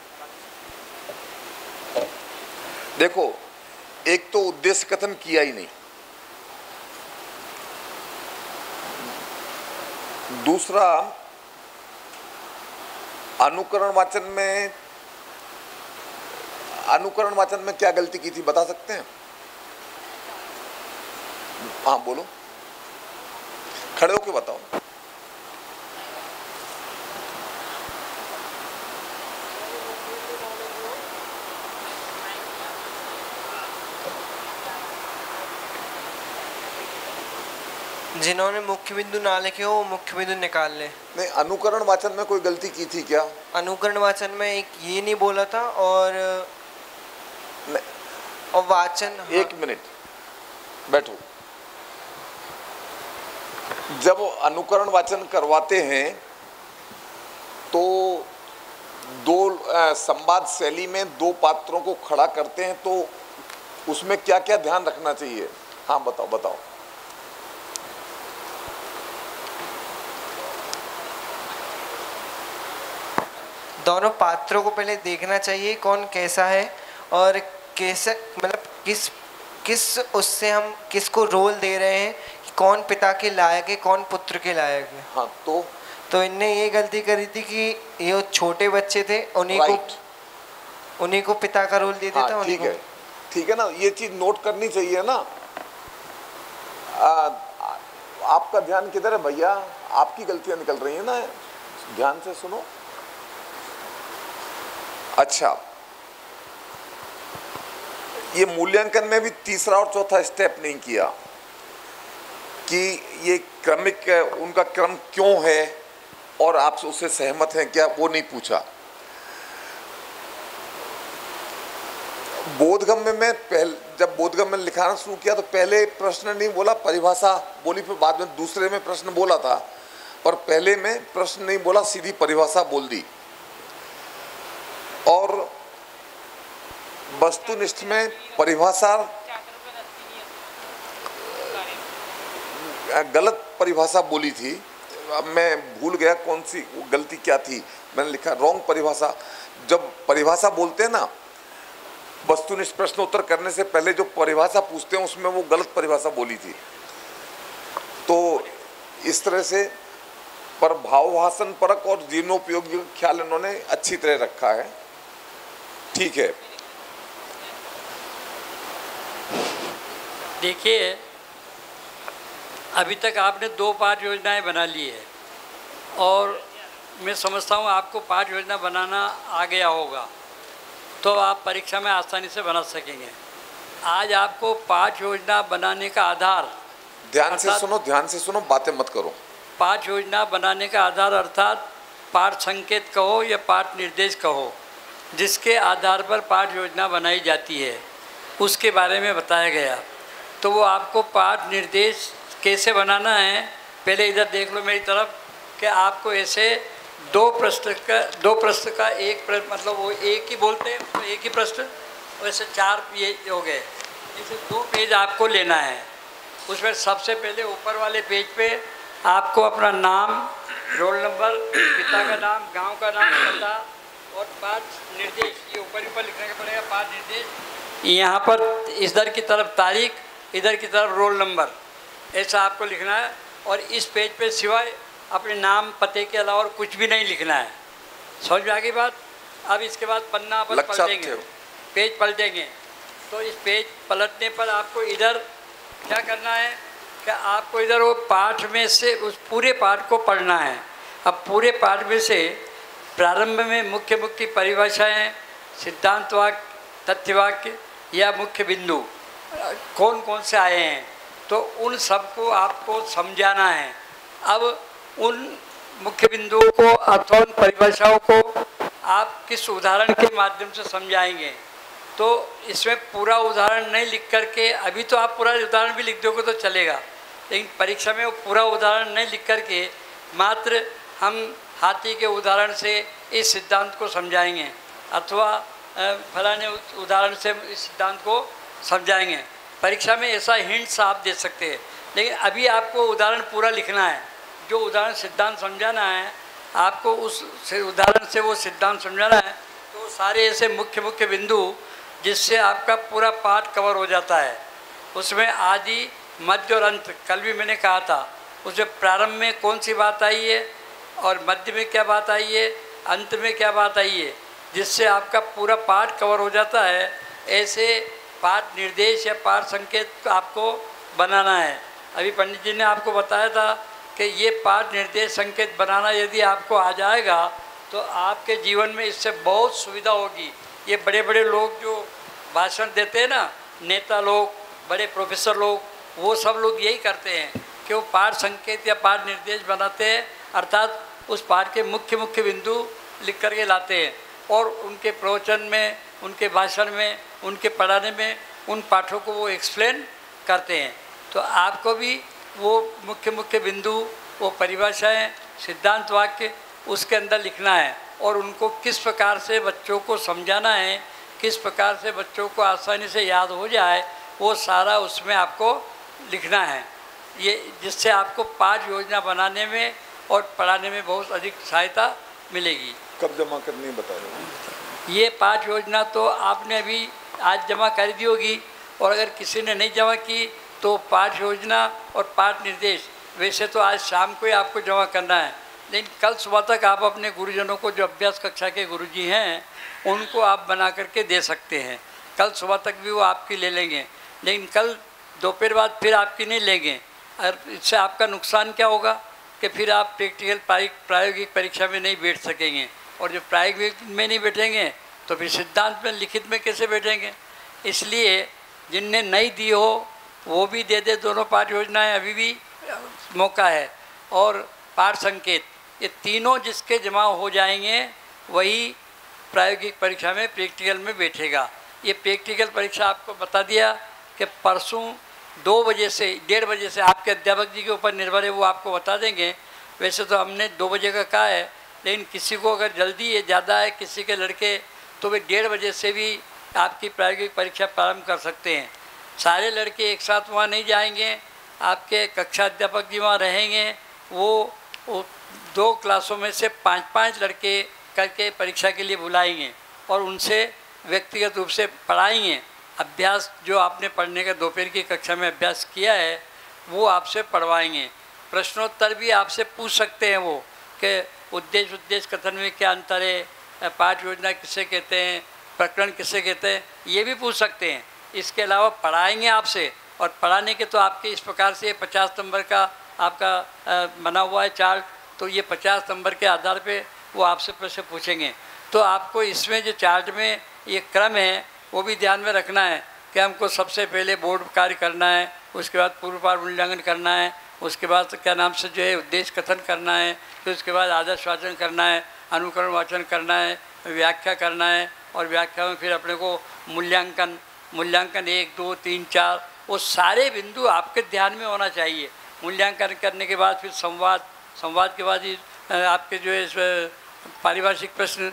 देखो, एक तो उद्देश्य कथन किया ही नहीं, दूसरा अनुकरण वाचन में अनुकरण वाचन में क्या गलती की थी बता सकते हैं? हाँ बोलो, खड़े होके बताओ. जिन्होंने मुख्य बिंदु ना लिखे हो वो मुख्य बिंदु निकाल ले। नहीं, अनुकरण वाचन में कोई गलती की थी क्या? अनुकरण वाचन में एक ये नहीं बोला था और और वाचन। हाँ। एक मिनट बैठो। जब अनुकरण वाचन करवाते हैं तो दो आ, संवाद शैली में दो पात्रों को खड़ा करते हैं, तो उसमें क्या क्या ध्यान रखना चाहिए? हाँ बताओ बताओ। दोनों पात्रों को पहले देखना चाहिए कौन कैसा है और कैसे, मतलब किस किस उससे हम किसको रोल दे रहे हैं कि कौन पिता के लायक है कौन पुत्र के लायक है। हाँ तो तो इनने ये गलती करी थी कि ये छोटे बच्चे थे उन्हीं को उन्हीं को पिता का रोल दे देता। हाँ, ठीक है ठीक है ना, ये चीज नोट करनी चाहिए ना। आ, आपका ध्यान किधर है भैया? आपकी गलतियां निकल रही है ना, ध्यान से सुनो। अच्छा, ये मूल्यांकन में भी तीसरा और चौथा स्टेप नहीं किया कि ये क्रमिक उनका क्रम क्यों है और आप उससे सहमत हैं क्या, वो नहीं पूछा। बोधगम्य में पहले जब बोधगम्य में लिखाना शुरू किया तो पहले प्रश्न नहीं बोला, परिभाषा बोली, फिर बाद में दूसरे में प्रश्न बोला था, पर पहले में प्रश्न नहीं बोला, सीधी परिभाषा बोल दी। और वस्तुनिष्ठ में परिभाषा गलत परिभाषा बोली थी, अब मैं भूल गया कौन सी गलती क्या थी, मैंने लिखा रॉन्ग परिभाषा। जब परिभाषा बोलते हैं ना, वस्तुनिष्ठ प्रश्न उत्तर करने से पहले जो परिभाषा पूछते हैं उसमें वो गलत परिभाषा बोली थी। तो इस तरह से पर भावभाषण परक और जीवनोपयोगी का ख्याल इन्होंने अच्छी तरह रखा है। ठीक है, देखिए अभी तक आपने दो पाठ योजनाएं बना ली है और मैं समझता हूँ आपको पाठ योजना बनाना आ गया होगा तो आप परीक्षा में आसानी से बना सकेंगे। आज आपको पाठ योजना बनाने का आधार, ध्यान से सुनो ध्यान से सुनो, बातें मत करो। पाठ योजना बनाने का आधार अर्थात पाठ संकेत कहो या पाठ निर्देश कहो, जिसके आधार पर पाठ योजना बनाई जाती है, उसके बारे में बताया गया। तो वो आपको पाठ निर्देश कैसे बनाना है, पहले इधर देख लो मेरी तरफ कि आपको ऐसे दो प्रश्न का दो प्रश्न का एक प्रश्न, मतलब वो एक ही बोलते हैं तो एक ही प्रश्न, वैसे चार पेज हो गए, ऐसे दो पेज आपको लेना है। उसमें सबसे पहले ऊपर वाले पेज पे आपको अपना नाम, रोल नंबर, पिता का नाम, गांव का नाम, पता और पाठ निर्देश, ये ऊपर ऊपर लिखने का पड़ेगा। पाठ निर्देश यहाँ पर इधर की तरफ तारीख, इधर की तरफ रोल नंबर, ऐसा आपको लिखना है। और इस पेज पे सिवाय अपने नाम पते के अलावा और कुछ भी नहीं लिखना है। समझ में आ गई बात? अब इसके बाद पन्ना अपन पलटेंगे, पेज पलटेंगे, तो इस पेज पलटने पर आपको इधर क्या करना है कि आपको इधर वो पाठ में से उस पूरे पाठ को पढ़ना है। अब पूरे पाठ में से प्रारंभ में मुख्य मुख्य परिभाषाएं, सिद्धांत वाक्य, तथ्यवाक्य या मुख्य बिंदु कौन कौन से आए हैं, तो उन सबको आपको समझाना है। अब उन मुख्य बिंदुओं को अथवा उन परिभाषाओं को आप किस उदाहरण के माध्यम से समझाएंगे, तो इसमें पूरा उदाहरण नहीं लिख करके, अभी तो आप पूरा उदाहरण भी लिख दोगे तो चलेगा, लेकिन परीक्षा में वो पूरा उदाहरण नहीं लिख करके मात्र हम हाथी के उदाहरण से इस सिद्धांत को समझाएंगे अथवा फलाने उदाहरण से इस सिद्धांत को समझाएंगे। परीक्षा में ऐसा हिंट्स आप दे सकते हैं, लेकिन अभी आपको उदाहरण पूरा लिखना है। जो उदाहरण सिद्धांत समझाना है आपको, उस उदाहरण से वो सिद्धांत समझाना है, तो सारे ऐसे मुख्य मुख्य बिंदु जिससे आपका पूरा पाठ कवर हो जाता है। उसमें आदि, मध्य और अंत, कल भी मैंने कहा था, उसमें प्रारंभ में कौन सी बात आई है और मध्य में क्या बात आई है, अंत में क्या बात आई है, जिससे आपका पूरा पाठ कवर हो जाता है। ऐसे पाठ निर्देश या पाठ संकेत आपको बनाना है। अभी पंडित जी ने आपको बताया था कि ये पाठ निर्देश संकेत बनाना यदि आपको आ जाएगा तो आपके जीवन में इससे बहुत सुविधा होगी। ये बड़े बड़े लोग जो भाषण देते हैं ना, नेता लोग, बड़े प्रोफेसर लोग, वो सब लोग यही करते हैं कि वो पाठ संकेत या पाठ निर्देश बनाते हैं, अर्थात उस पाठ के मुख्य मुख्य बिंदु लिख करके लाते हैं और उनके प्रवचन में, उनके भाषण में, उनके पढ़ाने में उन पाठों को वो एक्सप्लेन करते हैं। तो आपको भी वो मुख्य मुख्य बिंदु, वो परिभाषाएं, सिद्धांत वाक्य उसके अंदर लिखना है और उनको किस प्रकार से बच्चों को समझाना है, किस प्रकार से बच्चों को आसानी से याद हो जाए, वो सारा उसमें आपको लिखना है। ये जिससे आपको पाठ योजना बनाने में और पढ़ाने में बहुत अधिक सहायता मिलेगी। कब जमा करनी है बता रहे? ये पाठ योजना तो आपने अभी आज जमा कर दी होगी और अगर किसी ने नहीं जमा की तो पाठ योजना और पाठ निर्देश वैसे तो आज शाम को ही आपको जमा करना है, लेकिन कल सुबह तक आप अपने गुरुजनों को, जो अभ्यास कक्षा के गुरुजी हैं, उनको आप बना करके दे सकते हैं। कल सुबह तक भी वो आपकी ले लेंगे, लेकिन कल दोपहर बाद फिर आपकी नहीं लेंगे। और इससे आपका नुकसान क्या होगा कि फिर आप प्रैक्टिकल प्रायोगिक परीक्षा में नहीं बैठ सकेंगे, और जो प्रायोगिक में नहीं बैठेंगे तो फिर सिद्धांत में, लिखित में कैसे बैठेंगे। इसलिए जिनने नहीं दी हो वो भी दे दे, दोनों पाठ योजनाएं अभी भी मौका है। और पाठ संकेत, ये तीनों जिसके जमा हो जाएंगे वही प्रायोगिक परीक्षा में, प्रैक्टिकल में बैठेगा। ये प्रैक्टिकल परीक्षा आपको बता दिया कि परसों दो बजे से डेढ़ बजे से, आपके अध्यापक जी के ऊपर निर्भर है, वो आपको बता देंगे। वैसे तो हमने दो बजे का कहा है, लेकिन किसी को अगर जल्दी है, ज़्यादा है किसी के लड़के, तो वे डेढ़ बजे से भी आपकी प्रायोगिक परीक्षा प्रारंभ कर सकते हैं। सारे लड़के एक साथ वहाँ नहीं जाएंगे, आपके कक्षा अध्यापक जी वहाँ रहेंगे। वो, वो दो क्लासों में से पाँच पाँच लड़के करके परीक्षा के लिए बुलाएंगे और उनसे व्यक्तिगत रूप से पढ़ाएंगे। अभ्यास जो आपने पढ़ने का दोपहर की कक्षा में अभ्यास किया है वो आपसे पढ़वाएंगे। प्रश्नोत्तर भी आपसे पूछ सकते हैं वो कि उद्देश्य उद्देश्य कथन में क्या अंतर है, पाठ योजना किसे कहते हैं, प्रकरण किसे कहते हैं, ये भी पूछ सकते हैं। इसके अलावा पढ़ाएंगे आपसे, और पढ़ाने के तो आपके इस प्रकार से पचास नंबर का आपका बना हुआ है चार्ट, तो ये पचास नंबर के आधार पे वो आपसे प्रश्न पूछेंगे। तो आपको इसमें जो चार्ट में ये क्रम है वो भी ध्यान में रखना है कि हमको सबसे पहले बोर्ड कार्य करना है, उसके बाद पूर्व पाठ मूल्यांकन करना है, उसके बाद क्या नाम से जो है उद्देश्य कथन करना है, फिर उसके बाद आदर्श वाचन करना है, अनुकरण वाचन करना है, व्याख्या करना है, और व्याख्या में फिर अपने को मूल्यांकन मूल्यांकन एक दो तीन चार, वो सारे बिंदु आपके ध्यान में होना चाहिए। मूल्यांकन करने के बाद फिर संवाद, संवाद के बाद ही आपके जो है पारिभाषिक प्रश्न,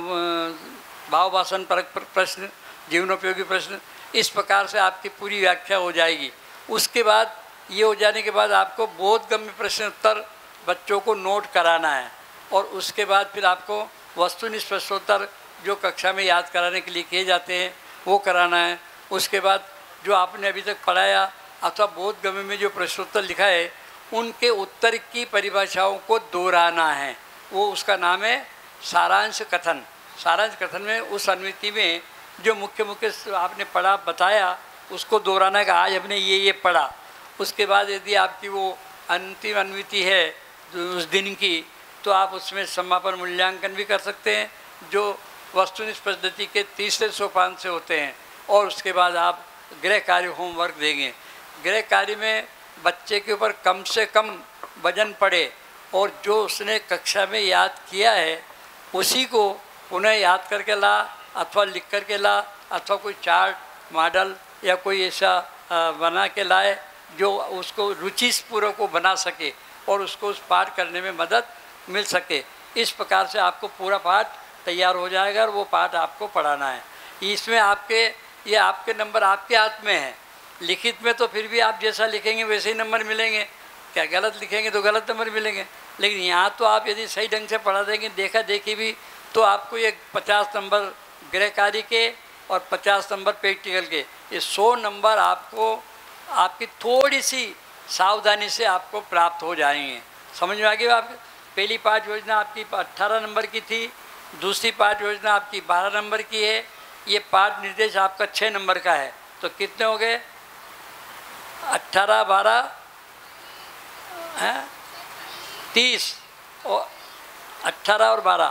भाव भाषण परक प्रश्न, जीवनोपयोगी प्रश्न, इस प्रकार से आपकी पूरी व्याख्या हो जाएगी। उसके बाद ये हो जाने के बाद आपको बोधगम्य प्रश्न उत्तर बच्चों को नोट कराना है, और उसके बाद फिर आपको वस्तुनिष्ठ प्रश्नोत्तर जो कक्षा में याद कराने के लिए किए जाते हैं वो कराना है। उसके बाद जो आपने अभी तक पढ़ाया अथवा बोधगम्य में जो प्रश्नोत्तर लिखा है उनके उत्तर की परिभाषाओं को दोहराना है, वो उसका नाम है सारांश कथन। सारांश कथन में उस अनुमिति में जो मुख्य मुख्य आपने पढ़ा बताया उसको दोहराना का, आज हमने ये ये पढ़ा। उसके बाद यदि आपकी वो अंतिम अनुमिति है उस दिन की, तो आप उसमें समापन मूल्यांकन भी कर सकते हैं जो वस्तुनिष्ठ पद्धति के तीसरे सोपान से होते हैं। और उसके बाद आप गृह कार्य होमवर्क देंगे। गृह कार्य में बच्चे के ऊपर कम से कम वजन पड़े और जो उसने कक्षा में याद किया है उसी को पुनः याद करके ला, अथवा लिख करके ला, अथवा कोई चार्ट मॉडल या कोई ऐसा बना के लाए जो उसको रुचिपूर्वक को बना सके और उसको उस पाठ करने में मदद मिल सके। इस प्रकार से आपको पूरा पाठ तैयार हो जाएगा और वो पाठ आपको पढ़ाना है। इसमें आपके ये आपके नंबर आपके हाथ में है। लिखित में तो फिर भी आप जैसा लिखेंगे वैसे ही नंबर मिलेंगे, क्या गलत लिखेंगे तो गलत नंबर मिलेंगे। लेकिन यहाँ तो आप यदि सही ढंग से पढ़ा देंगे, देखा देखी भी, तो आपको ये पचास नंबर गृह कार्य के और पचास नंबर प्रैक्टिकल के, ये सौ नंबर आपको आपकी थोड़ी सी सावधानी से आपको प्राप्त हो जाएंगे। समझ में आ गई आपकी? पहली पाठ योजना आपकी अट्ठारह नंबर की थी, दूसरी पाठ योजना आपकी बारह नंबर की है, ये पाठ निर्देश आपका छः नंबर का है। तो कितने हो गए? अट्ठारह बारह हैं तीस, और अट्ठारह और बारह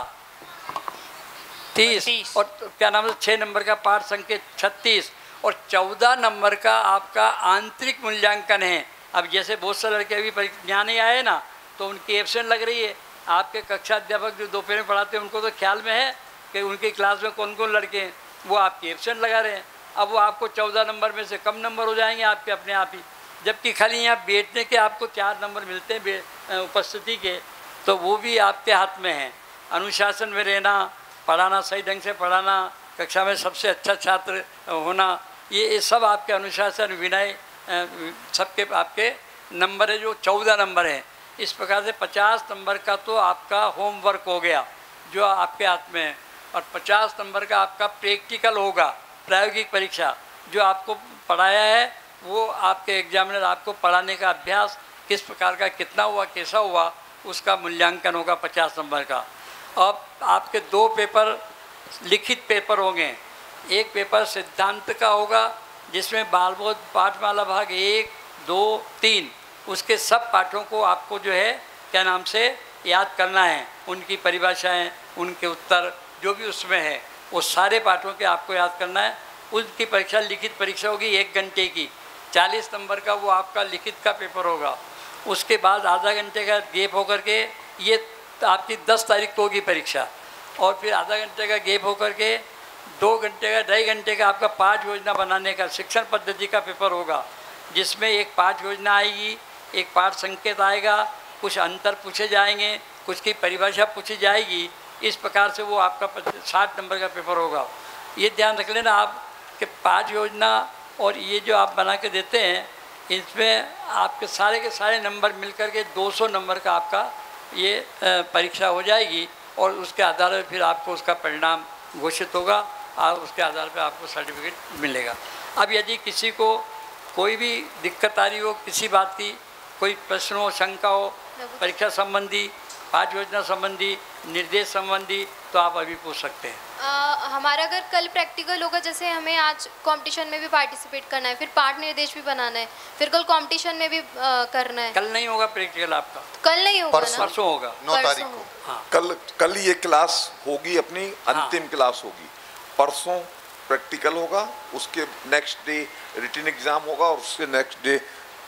तीस, और क्या नाम है छः नंबर का पाठ संकेत छत्तीस, और चौदह नंबर का आपका आंतरिक मूल्यांकन है। अब जैसे बहुत से लड़के अभी परीक्षा नहीं आए ना, तो उनकी एब्सेंट लग रही है। आपके कक्षा अध्यापक जो दोपहर में पढ़ाते हैं उनको तो ख्याल में है कि उनकी क्लास में कौन कौन लड़के हैं, वो आपकी एब्सेंट लगा रहे हैं। अब वो आपको चौदह नंबर में से कम नंबर हो जाएंगे आपके अपने आप ही, जबकि खाली यहाँ बैठने के आपको चार नंबर मिलते हैं उपस्थिति के, तो वो भी आपके हाथ में है। अनुशासन में रहना, पढ़ाना, सही ढंग से पढ़ाना, कक्षा में सबसे अच्छा छात्र होना, ये ये सब आपके अनुशासन, विनय, सबके आपके नंबर है जो चौदह नंबर है। इस प्रकार से पचास नंबर का तो आपका होमवर्क हो गया जो आपके हाथ में है, और पचास नंबर का आपका प्रैक्टिकल होगा, प्रायोगिक परीक्षा। जो आपको पढ़ाया है वो आपके एग्जामिनर आपको पढ़ाने का अभ्यास किस प्रकार का, कितना हुआ, कैसा हुआ, उसका मूल्यांकन होगा पचास नंबर का। अब आपके दो पेपर लिखित पेपर होंगे। एक पेपर सिद्धांत का होगा जिसमें बालबोध पाठमाला भाग एक, दो, तीन, उसके सब पाठों को आपको जो है क्या नाम से याद करना है, उनकी परिभाषाएं, उनके उत्तर जो भी उसमें है वो सारे पाठों के आपको याद करना है। उनकी परीक्षा लिखित परीक्षा होगी एक घंटे की, चालीस नंबर का वो आपका लिखित का पेपर होगा। उसके बाद आधा घंटे का गैप होकर के ये आपकी दस तारीख को होगी परीक्षा, और फिर आधा घंटे का गैप होकर के दो घंटे का ढाई घंटे का आपका पाठ योजना बनाने का शिक्षण पद्धति का पेपर होगा, जिसमें एक पाठ योजना आएगी, एक पाठ संकेत आएगा, कुछ अंतर पूछे जाएंगे, कुछ की परिभाषा पूछी जाएगी। इस प्रकार से वो आपका साठ नंबर का पेपर होगा। ये ध्यान रख लेना आप कि पाठ योजना और ये जो आप बना के देते हैं इसमें आपके सारे के सारे नंबर मिलकर के दो सौ नंबर का आपका ये परीक्षा हो जाएगी, और उसके आधार पर फिर आपको उसका परिणाम घोषित होगा और उसके आधार पर आपको सर्टिफिकेट मिलेगा। अब यदि किसी को कोई भी दिक्कत आ रही हो, किसी बात की कोई प्रश्न हो, शंका हो, परीक्षा संबंधी, पाठ योजना संबंधी, निर्देश संबंधी, तो आप अभी पूछ सकते हैं। आ, हमारा अगर कल प्रैक्टिकल होगा, जैसे हमें आज कंपटीशन में भी पार्टिसिपेट करना है, फिर पाठ निर्देश भी बनाना है, फिर कल कंपटीशन में भी आ, करना है। कल नहीं होगा प्रैक्टिकल आपका? कल नहीं होगा, परसों परसों होगा, नौ तारीख को। हाँ। कल कल ये क्लास होगी, अपनी अंतिम हाँ। क्लास होगी। परसों प्रैक्टिकल होगा, उसके नेक्स्ट डे रिटन एग्जाम होगा, और उसके नेक्स्ट डे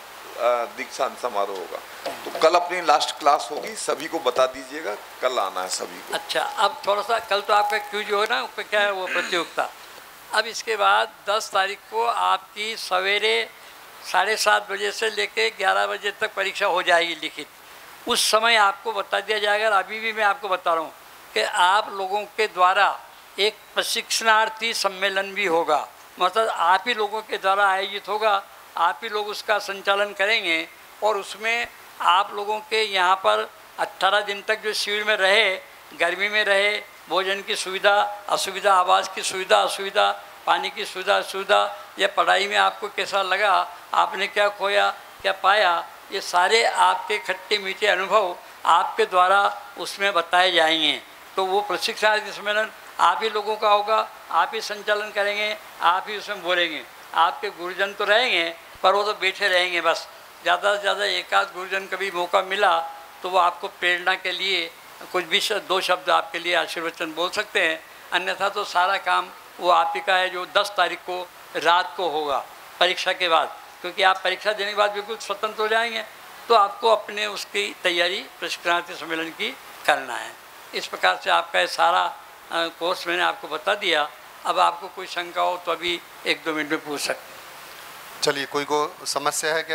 दीक्षांत समारोह होगा। तो कल अपनी लास्ट क्लास होगी, सभी को बता दीजिएगा, कल आना है सभी को। अच्छा, अब थोड़ा सा कल तो आपका क्यूज हो ना, क्या है वो प्रतियोगिता। अब इसके बाद दस तारीख को आपकी सवेरे साढ़े सात बजे से लेके ग्यारह बजे तक परीक्षा हो जाएगी लिखित। उस समय आपको बता दिया जाएगा, अभी भी मैं आपको बता रहा हूँ कि आप लोगों के द्वारा एक प्रशिक्षणार्थी सम्मेलन भी होगा, मतलब आप ही लोगों के द्वारा आयोजित होगा, आप ही लोग उसका संचालन करेंगे, और उसमें आप लोगों के यहाँ पर अट्ठारह दिन तक जो शिविर में रहे, गर्मी में रहे, भोजन की सुविधा, असुविधा, आवास की सुविधा, असुविधा, पानी की सुविधा, असुविधा, या पढ़ाई में आपको कैसा लगा, आपने क्या खोया, क्या पाया, ये सारे आपके खट्टे मीठे अनुभव आपके द्वारा उसमें बताए जाएंगे। तो वो प्रशिक्षणार्थी सम्मेलन आप ही लोगों का होगा, आप ही संचालन करेंगे, आप ही उसमें बोलेंगे। आपके गुरुजन तो रहेंगे पर वो तो बैठे रहेंगे बस। ज़्यादा से ज़्यादा एक आध गुरुजन कभी मौका मिला तो वो आपको प्रेरणा के लिए कुछ भी दो शब्द आपके लिए आशीर्वचन बोल सकते हैं, अन्यथा तो सारा काम वो आप ही का है, जो दस तारीख को रात को होगा परीक्षा के बाद। क्योंकि आप परीक्षा देने के बाद बिल्कुल स्वतंत्र हो जाएंगे, तो आपको अपने उसकी तैयारी प्रशिक्षणार्थी सम्मेलन की करना है। इस प्रकार से आपका ये सारा कोर्स मैंने आपको बता दिया। अब आपको कोई शंका हो तो अभी एक दो मिनट में पूछ सकते हैं। चलिए, कोई को समस्या है क्या?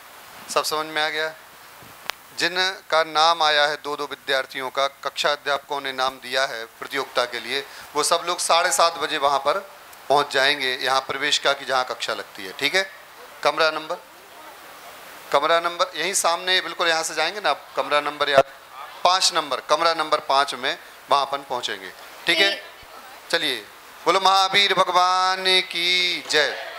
सब समझ में आ गया? जिनका नाम आया है, दो दो विद्यार्थियों का कक्षा अध्यापकों ने नाम दिया है प्रतियोगिता के लिए, वो सब लोग साढ़े सात बजे वहाँ पर पहुँच जाएंगे, यहाँ प्रवेशिका की जहाँ कक्षा लगती है। ठीक है? कमरा नंबर कमरा नंबर यहीं सामने, बिल्कुल यहाँ से जाएंगे ना आप, कमरा नंबर या पाँच नंबर, कमरा नंबर पाँच में वहाँ अपन पहुँचेंगे। ठीक है? चलिए, बोलो महावीर भगवान की जय।